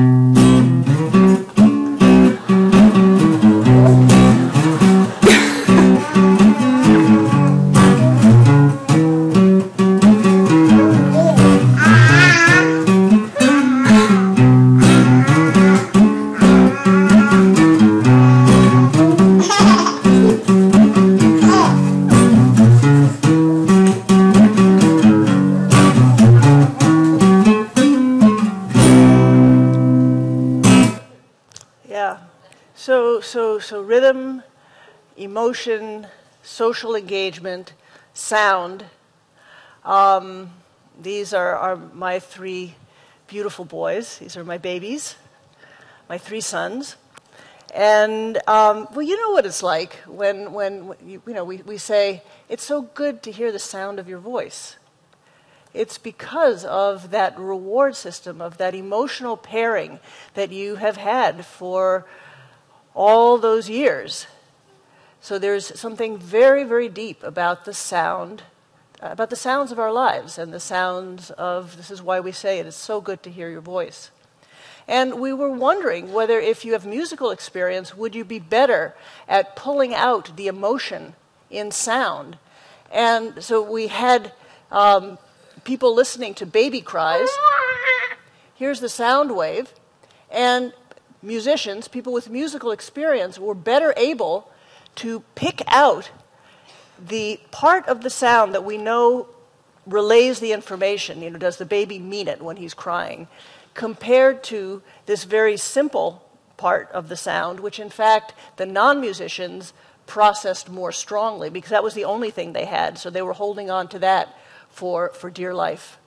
So, so, so rhythm, emotion, social engagement, sound. Um, these are, are my three beautiful boys. These are my babies, my three sons. And, um, well, you know what it's like when, when you, you know, we, we say, it's so good to hear the sound of your voice. It's because of that reward system, of that emotional pairing that you have had for all those years. So there's something very, very deep about the sound, uh, about the sounds of our lives and the sounds of, this is why we say it is so good to hear your voice. And we were wondering whether if you have musical experience, would you be better at pulling out the emotion in sound? And so we had um, people listening to baby cries. Here's the sound wave. And musicians, people with musical experience, were better able to pick out the part of the sound that we know relays the information. You know, does the baby mean it when he's crying? Compared to this very simple part of the sound, which in fact the non-musicians processed more strongly because that was the only thing they had. So they were holding on to that for, for dear life.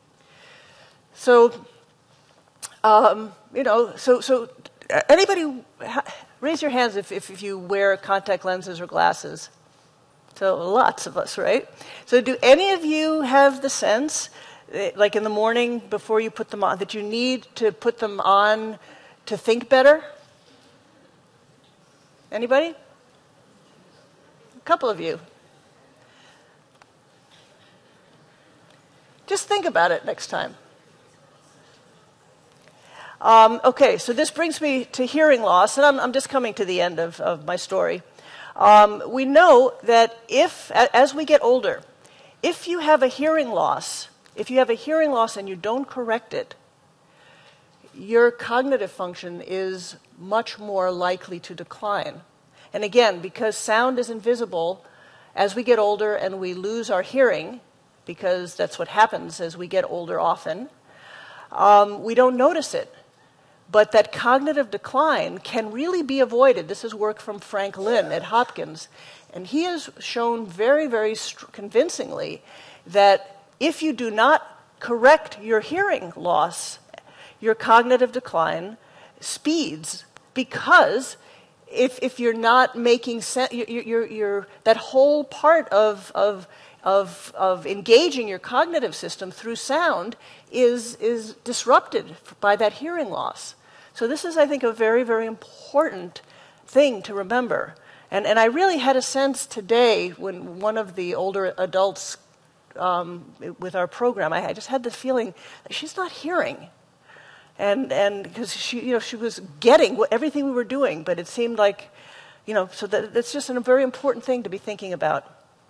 So, um, you know, so, so anybody, raise your hands if, if, if you wear contact lenses or glasses. So lots of us, right? So do any of you have the sense, like in the morning before you put them on, that you need to put them on to think better? Anybody? A couple of you. Just think about it next time. Um, okay, so this brings me to hearing loss, and I'm, I'm just coming to the end of, of my story. Um, we know that if, as we get older, if you have a hearing loss, if you have a hearing loss and you don't correct it, your cognitive function is much more likely to decline. And again, because sound is invisible, as we get older and we lose our hearing, because that's what happens as we get older often, um, we don't notice it. But that cognitive decline can really be avoided. This is work from Frank Lin at Hopkins. And he has shown very, very convincingly that if you do not correct your hearing loss, your cognitive decline speeds. Because if, if you're not making sense, you're, you're, you're, that whole part of, of, of, of engaging your cognitive system through sound is, is disrupted by that hearing loss. So this is, I think, a very, very important thing to remember. And, and I really had a sense today when one of the older adults um, with our program, I, I just had the feeling that she's not hearing. And and because she, you know, she was getting what, everything we were doing, but it seemed like, you know, so that, that's just a very important thing to be thinking about.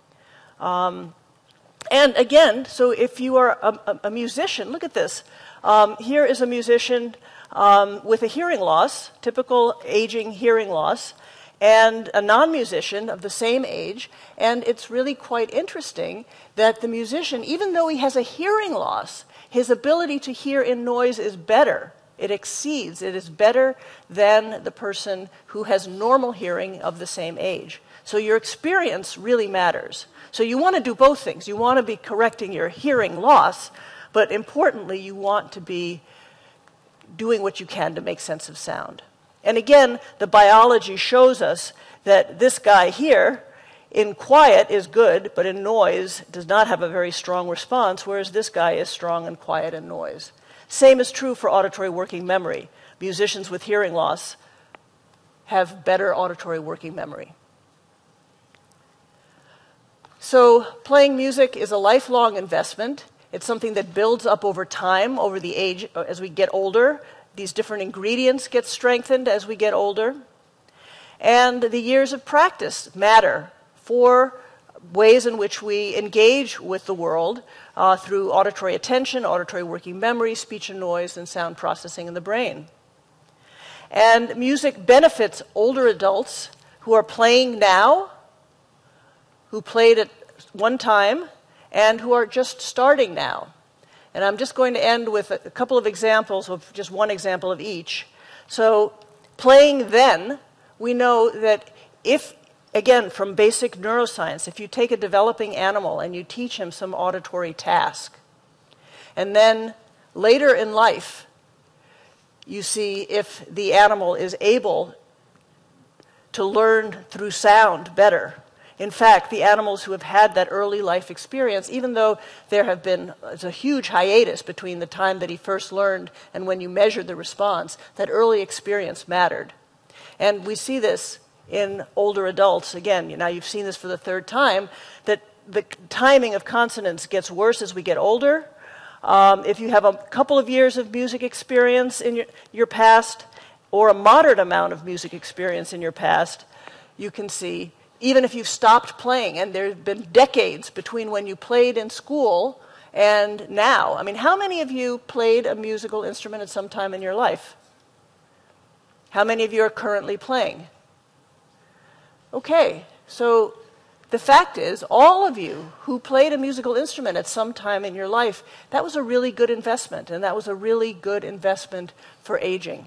Um, and again, so if you are a, a, a musician, look at this. Um, here is a musician Um, with a hearing loss, typical aging hearing loss, and a non-musician of the same age. And it's really quite interesting that the musician, even though he has a hearing loss, his ability to hear in noise is better. It exceeds, it is better than the person who has normal hearing of the same age. So your experience really matters. So you want to do both things. You want to be correcting your hearing loss, but importantly, you want to be doing what you can to make sense of sound. And again, the biology shows us that this guy here in quiet is good, but in noise does not have a very strong response, whereas this guy is strong in quiet and noise. Same is true for auditory working memory. Musicians with hearing loss have better auditory working memory. So playing music is a lifelong investment. It's something that builds up over time, over the age, as we get older. These different ingredients get strengthened as we get older. And the years of practice matter for ways in which we engage with the world uh, through auditory attention, auditory working memory, speech and noise, and sound processing in the brain. And music benefits older adults who are playing now, who played at one time, and who are just starting now. And I'm just going to end with a couple of examples of just one example of each. So playing then, we know that if, again, from basic neuroscience, if you take a developing animal and you teach him some auditory task, and then later in life, you see if the animal is able to learn through sound better. In fact, the animals who have had that early life experience, even though there have been a huge hiatus between the time that he first learned and when you measured the response, that early experience mattered. And we see this in older adults. Again, now you've seen this for the third time, that the timing of consonants gets worse as we get older. Um, if you have a couple of years of music experience in your, your past, or a moderate amount of music experience in your past, you can see, even if you've stopped playing, and there have been decades between when you played in school and now. I mean, how many of you played a musical instrument at some time in your life? How many of you are currently playing? Okay, so the fact is, all of you who played a musical instrument at some time in your life, that was a really good investment, and that was a really good investment for aging.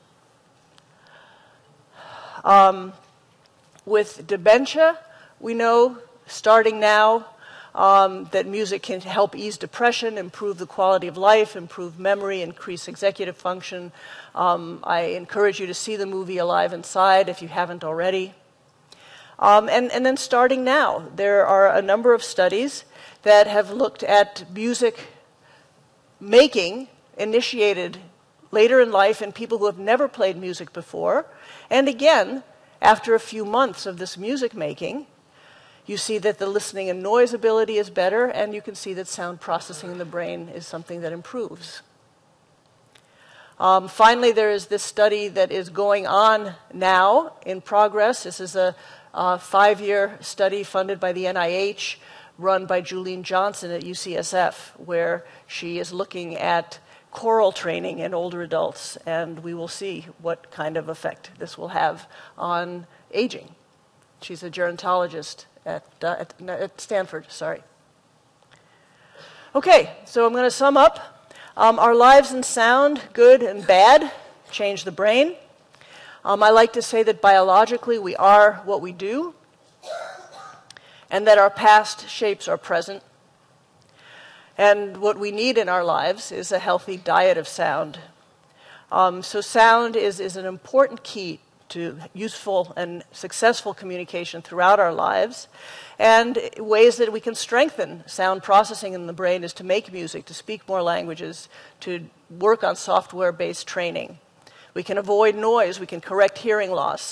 Um, with dementia, we know, starting now, um, that music can help ease depression, improve the quality of life, improve memory, increase executive function. Um, I encourage you to see the movie Alive Inside if you haven't already. Um, and, and then starting now, there are a number of studies that have looked at music making initiated later in life in people who have never played music before. And again, after a few months of this music making, you see that the listening and noise ability is better, and you can see that sound processing in the brain is something that improves. Um, finally, there is this study that is going on now in progress. This is a Uh, five-year study funded by the N I H, run by Julene Johnson at U C S F, where she is looking at choral training in older adults, and we will see what kind of effect this will have on aging. She's a gerontologist at, uh, at, at Stanford, sorry. Okay, so I'm going to sum up. Um, our lives in sound, good and bad, change the brain. Um, I like to say that biologically we are what we do, and that our past shapes our present. And what we need in our lives is a healthy diet of sound. Um, so sound is, is an important key to useful and successful communication throughout our lives. And ways that we can strengthen sound processing in the brain is to make music, to speak more languages, to work on software-based training. We can avoid noise. We can correct hearing loss.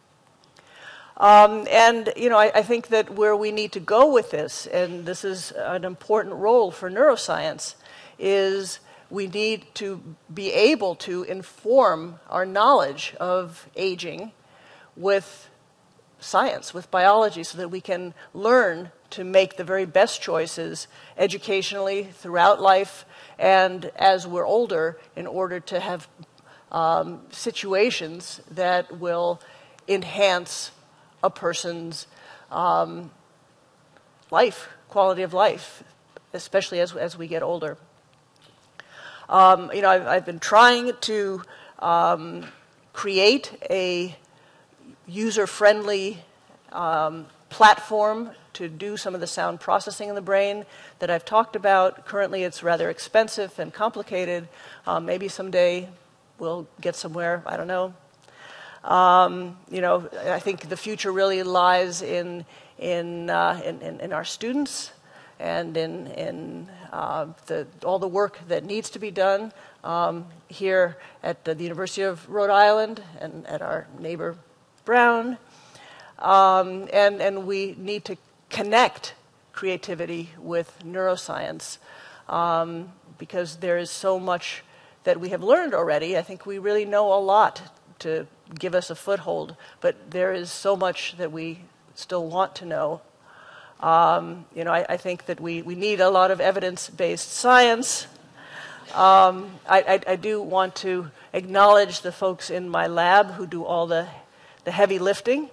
Um, and, you know, I, I think that where we need to go with this, and this is an important role for neuroscience, is we need to be able to inform our knowledge of aging with science, with biology, so that we can learn to make the very best choices educationally throughout life and as we're older, in order to have Um, situations that will enhance a person's um, life, quality of life, especially as, as we get older. Um, you know, I've, I've been trying to um, create a user-friendly um, platform to do some of the sound processing in the brain that I've talked about. Currently, it's rather expensive and complicated. Um, maybe someday we'll get somewhere, I don't know. Um, you know, I think the future really lies in, in, uh, in, in, in our students and in, in uh, the, all the work that needs to be done um, here at the University of Rhode Island and at our neighbor Brown. Um, and, and we need to connect creativity with neuroscience um, because there is so much that we have learned already. I think we really know a lot to give us a foothold, but there is so much that we still want to know. Um, you know, I, I think that we, we need a lot of evidence-based science. Um, I, I, I do want to acknowledge the folks in my lab who do all the, the heavy lifting.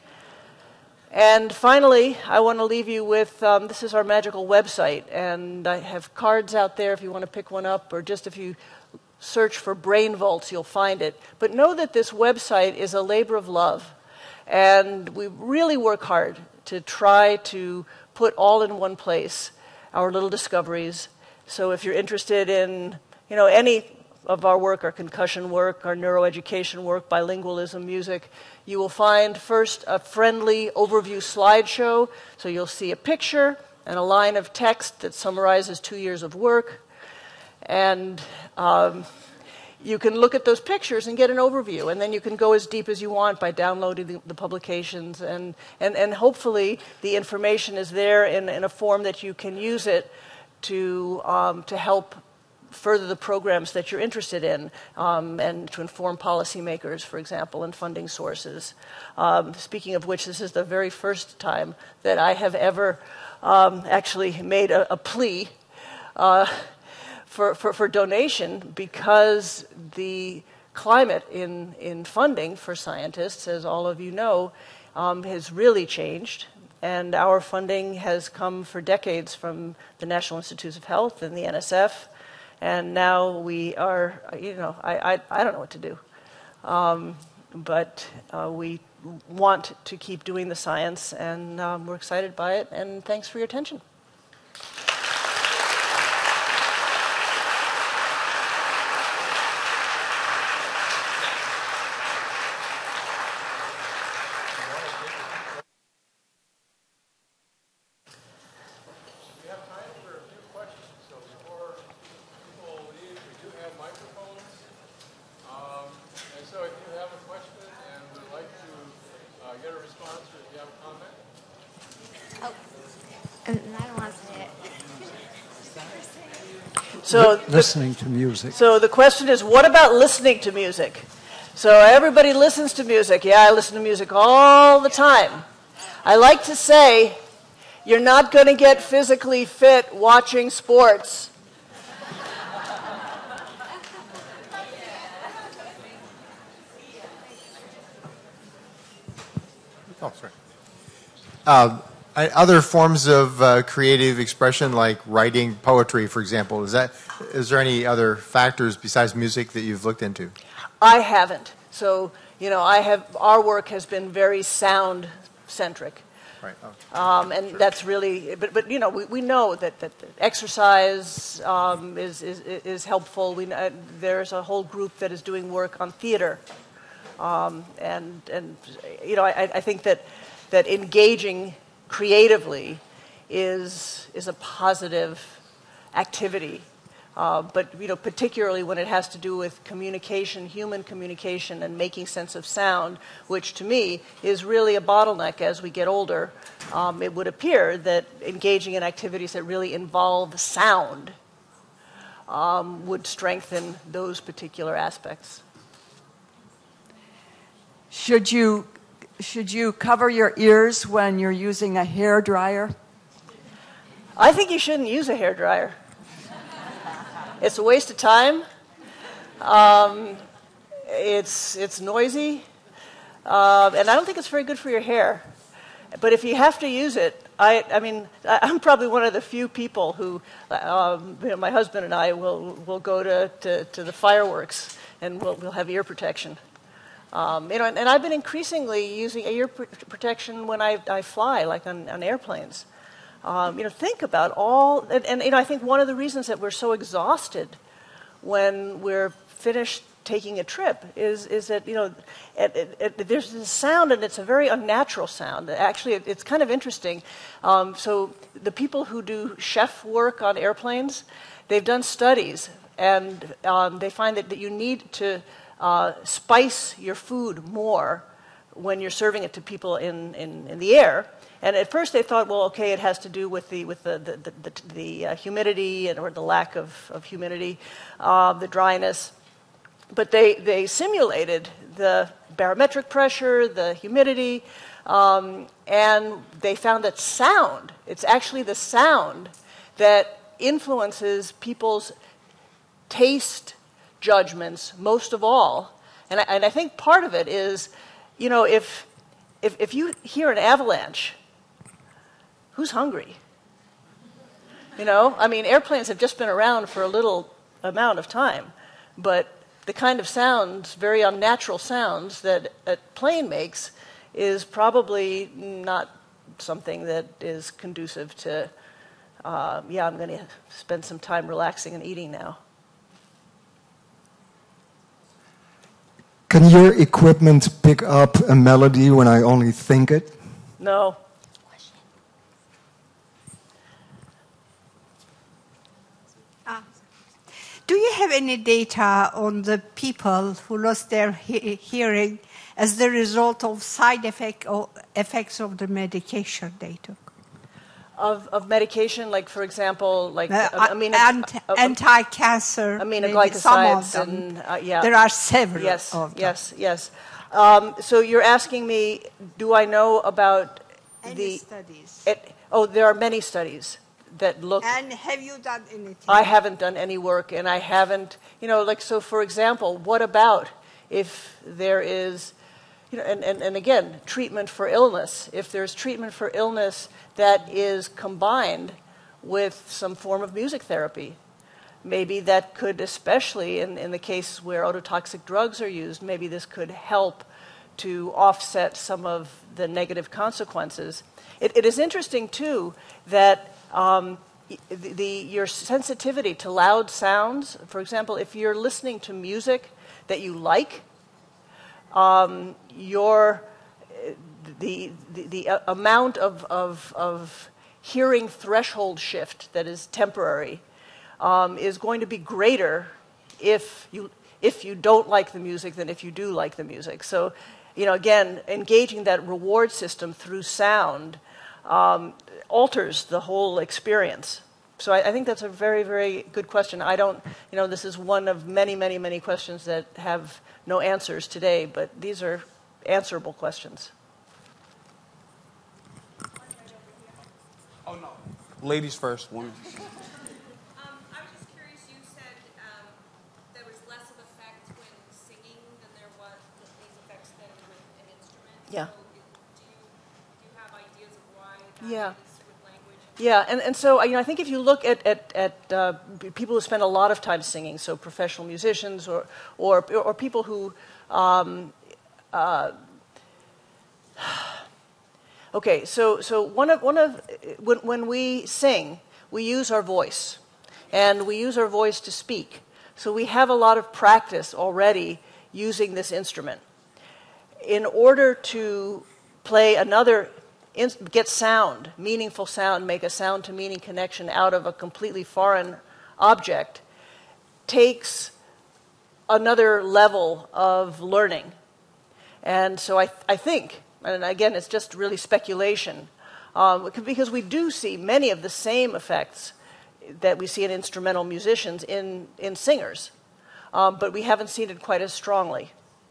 And finally, I want to leave you with, um, this is our magical website, and I have cards out there if you want to pick one up, or just if you search for Brain Vaults, you'll find it. But know that this website is a labor of love, and we really work hard to try to put all in one place our little discoveries. So if you're interested in, you know, any of our work, our concussion work, our neuroeducation work, bilingualism, music, you will find first a friendly overview slideshow. So you'll see a picture and a line of text that summarizes two years of work. And um, you can look at those pictures and get an overview. And then you can go as deep as you want by downloading the, the publications. And, and, and hopefully the information is there in, in a form that you can use it to, um, to help further the programs that you're interested in um, and to inform policymakers, for example, and funding sources. Um, speaking of which, this is the very first time that I have ever um, actually made a, a plea uh, for, for, for donation, because the climate in, in funding for scientists, as all of you know, um, has really changed. And our funding has come for decades from the National Institutes of Health and the N S F. And now we are, you know, I, I, I don't know what to do. Um, but uh, we want to keep doing the science, and um, we're excited by it. And thanks for your attention. So listening to music. So the question is, what about listening to music? So everybody listens to music. Yeah, I listen to music all the time. I like to say, you're not going to get physically fit watching sports. Oh, sorry. Uh, Other forms of uh, creative expression, like writing poetry, for example, is that is there any other factors besides music that you've looked into? I haven't. So, you know, I have our work has been very sound centric. Right. Oh, um, and sure. That's really, but but you know, we, we know that that exercise um, is, is is helpful. We uh, there's a whole group that is doing work on theater, um, and and you know, I, I think that that engaging creatively is is a positive activity, uh, but you know, particularly when it has to do with communication, human communication, and making sense of sound, which to me is really a bottleneck as we get older. Um, it would appear that engaging in activities that really involve sound um, would strengthen those particular aspects. Should you Should you cover your ears when you're using a hair dryer? I think you shouldn't use a hair dryer. It's a waste of time. Um, it's it's noisy, uh, and I don't think it's very good for your hair. But if you have to use it, I I mean, I'm probably one of the few people who, um, you know, my husband and I will will go to, to, to the fireworks, and we'll we'll have ear protection. Um, you know, and, and I've been increasingly using ear pr protection when I, I fly, like on, on airplanes. Um, you know, think about all, and, and you know, I think one of the reasons that we're so exhausted when we're finished taking a trip is is that, you know, it, it, it, there's this sound, and it's a very unnatural sound. Actually, it, it's kind of interesting. Um, so the people who do chef work on airplanes, they've done studies, and um, they find that, that you need to uh, spice your food more when you're serving it to people in, in, in the air. And at first they thought, well, okay, it has to do with the with the the, the, the, the uh, humidity and or the lack of, of humidity, uh, the dryness. But they, they simulated the barometric pressure, the humidity, um, and they found that sound, it's actually the sound that influences people's taste judgments most of all. And I, and I think part of it is, you know, if, if, if you hear an avalanche, who's hungry? You know, I mean, airplanes have just been around for a little amount of time, but the kind of sounds, very unnatural sounds that a plane makes is probably not something that is conducive to, uh, yeah, I'm going to spend some time relaxing and eating now. Can your equipment pick up a melody when I only think it? No. Do you have any data on the people who lost their he hearing as the result of side effect or effects of the medication they took? Of, of medication, like, for example, like uh, I mean, anti, uh, anti-cancer, aminoglycosides, and uh, yeah, there are several. Yes, of them. yes, yes. Um, so you're asking me, do I know about any the studies? It, oh, there are many studies that look. And have you done anything? I haven't done any work, and I haven't, you know, like, so for example, what about if there is, you know, and, and, and again, treatment for illness, if there's treatment for illness that is combined with some form of music therapy, maybe that could, especially in, in the case where ototoxic drugs are used, maybe this could help to offset some of the negative consequences. It, it is interesting, too, that Um, the, the, your sensitivity to loud sounds, for example, if you're listening to music that you like, um, your, the, the, the amount of, of, of hearing threshold shift that is temporary um, is going to be greater if you, if you don't like the music than if you do like the music. So, you know, again, engaging that reward system through sound um, alters the whole experience. So I, I think that's a very, very good question. I don't, you know, this is one of many, many, many questions that have no answers today, but these are answerable questions. Oh, no. Ladies first. One. Um, I was just curious, you said um, there was less of effect when singing than there was these effects than with an instrument. Yeah. So do, you, do you have ideas of why that Yeah. is? Yeah, and, and so, you know, I think if you look at, at, at uh, people who spend a lot of time singing, so professional musicians or, or, or people who, um, uh, okay, so, so one of, one of when, when we sing, we use our voice, and we use our voice to speak. So we have a lot of practice already using this instrument. In order to play another get sound, meaningful sound, make a sound-to-meaning connection out of a completely foreign object takes another level of learning. And so I, I think, and again, it's just really speculation, um, because we do see many of the same effects that we see in instrumental musicians in, in singers, um, but we haven't seen it quite as strongly.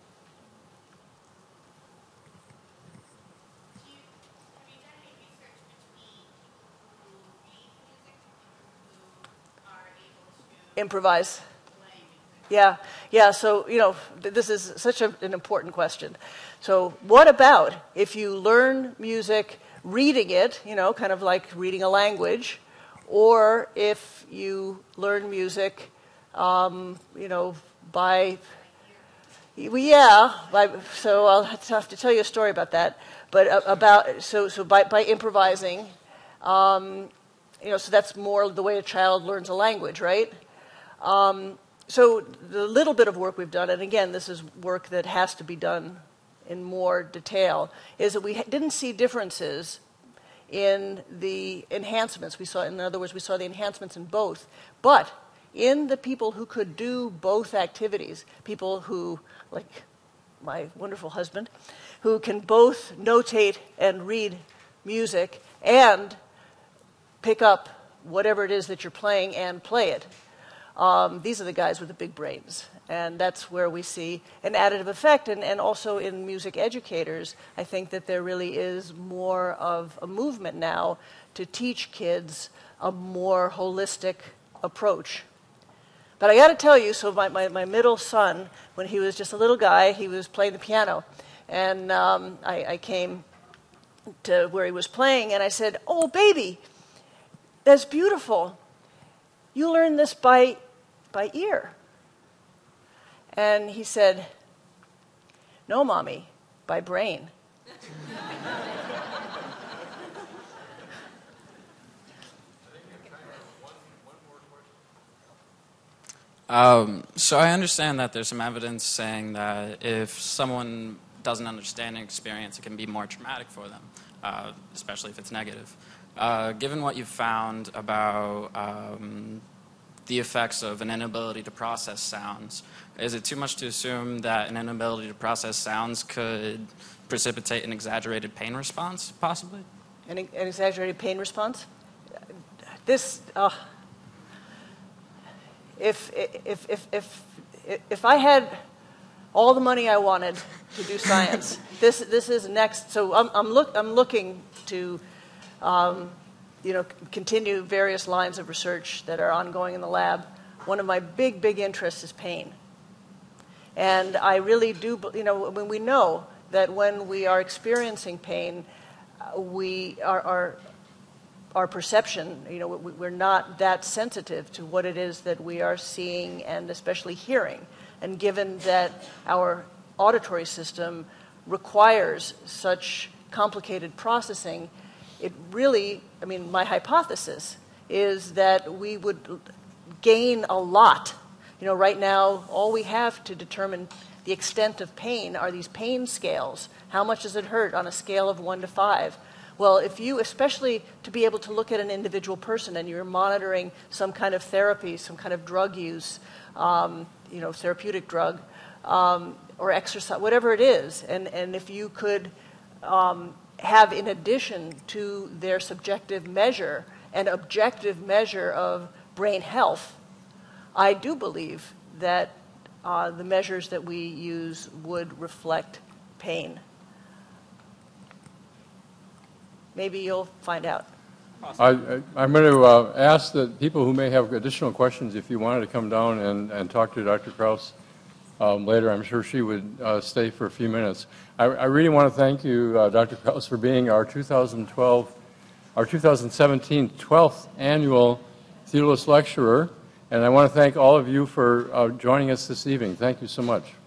Improvise. Yeah, yeah, so, you know, this is such a, an important question. So what about if you learn music reading it, you know, kind of like reading a language, or if you learn music, um, you know, by, well, yeah, by, so I'll have to tell you a story about that, but about, so, so by, by improvising, um, you know, so that's more the way a child learns a language, right? Um, so the little bit of work we've done, and again, this is work that has to be done in more detail, is that we didn't see differences in the enhancements. We saw, in other words, we saw the enhancements in both. But in the people who could do both activities, people who, like my wonderful husband, who can both notate and read music and pick up whatever it is that you're playing and play it, um, these are the guys with the big brains. And that's where we see an additive effect. And, and also in music educators, I think that there really is more of a movement now to teach kids a more holistic approach. But I got to tell you, so my, my, my middle son, when he was just a little guy, he was playing the piano. And um, I, I came to where he was playing, and I said, "Oh, baby, that's beautiful. You learn this by, by ear." And he said, "No, Mommy, by brain." Um, so I understand that there's some evidence saying that if someone doesn't understand an experience, it can be more traumatic for them, uh, especially if it's negative. Uh, given what you've found about um, the effects of an inability to process sounds, is it too much to assume that an inability to process sounds could precipitate an exaggerated pain response, possibly? An, an exaggerated pain response? This, uh, if, if, if, if, if I had all the money I wanted to do science, this, this is next. So I'm, I'm, look, I'm looking to um, you know, continue various lines of research that are ongoing in the lab. One of my big, big interests is pain. And I really do, you know, when we know that when we are experiencing pain, uh, we our, our our perception, you know, we, we're not that sensitive to what it is that we are seeing and especially hearing. And given that our auditory system requires such complicated processing, it really, I mean, my hypothesis is that we would gain a lot. You know, right now, all we have to determine the extent of pain are these pain scales. How much does it hurt on a scale of one to five? Well, if you, especially to be able to look at an individual person and you're monitoring some kind of therapy, some kind of drug use, um, you know, therapeutic drug, um, or exercise, whatever it is, and, and if you could um, have, in addition to their subjective measure, an objective measure of brain health, I do believe that uh, the measures that we use would reflect pain. Maybe you'll find out. I, I, I'm going to uh, ask that people who may have additional questions, if you wanted to come down and, and talk to Doctor Krause um, later, I'm sure she would uh, stay for a few minutes. I, I really want to thank you, uh, Doctor Krause, for being our two thousand twelve, our two thousand seventeen twelfth annual Thewlis Lecturer, and I want to thank all of you for uh, joining us this evening. Thank you so much.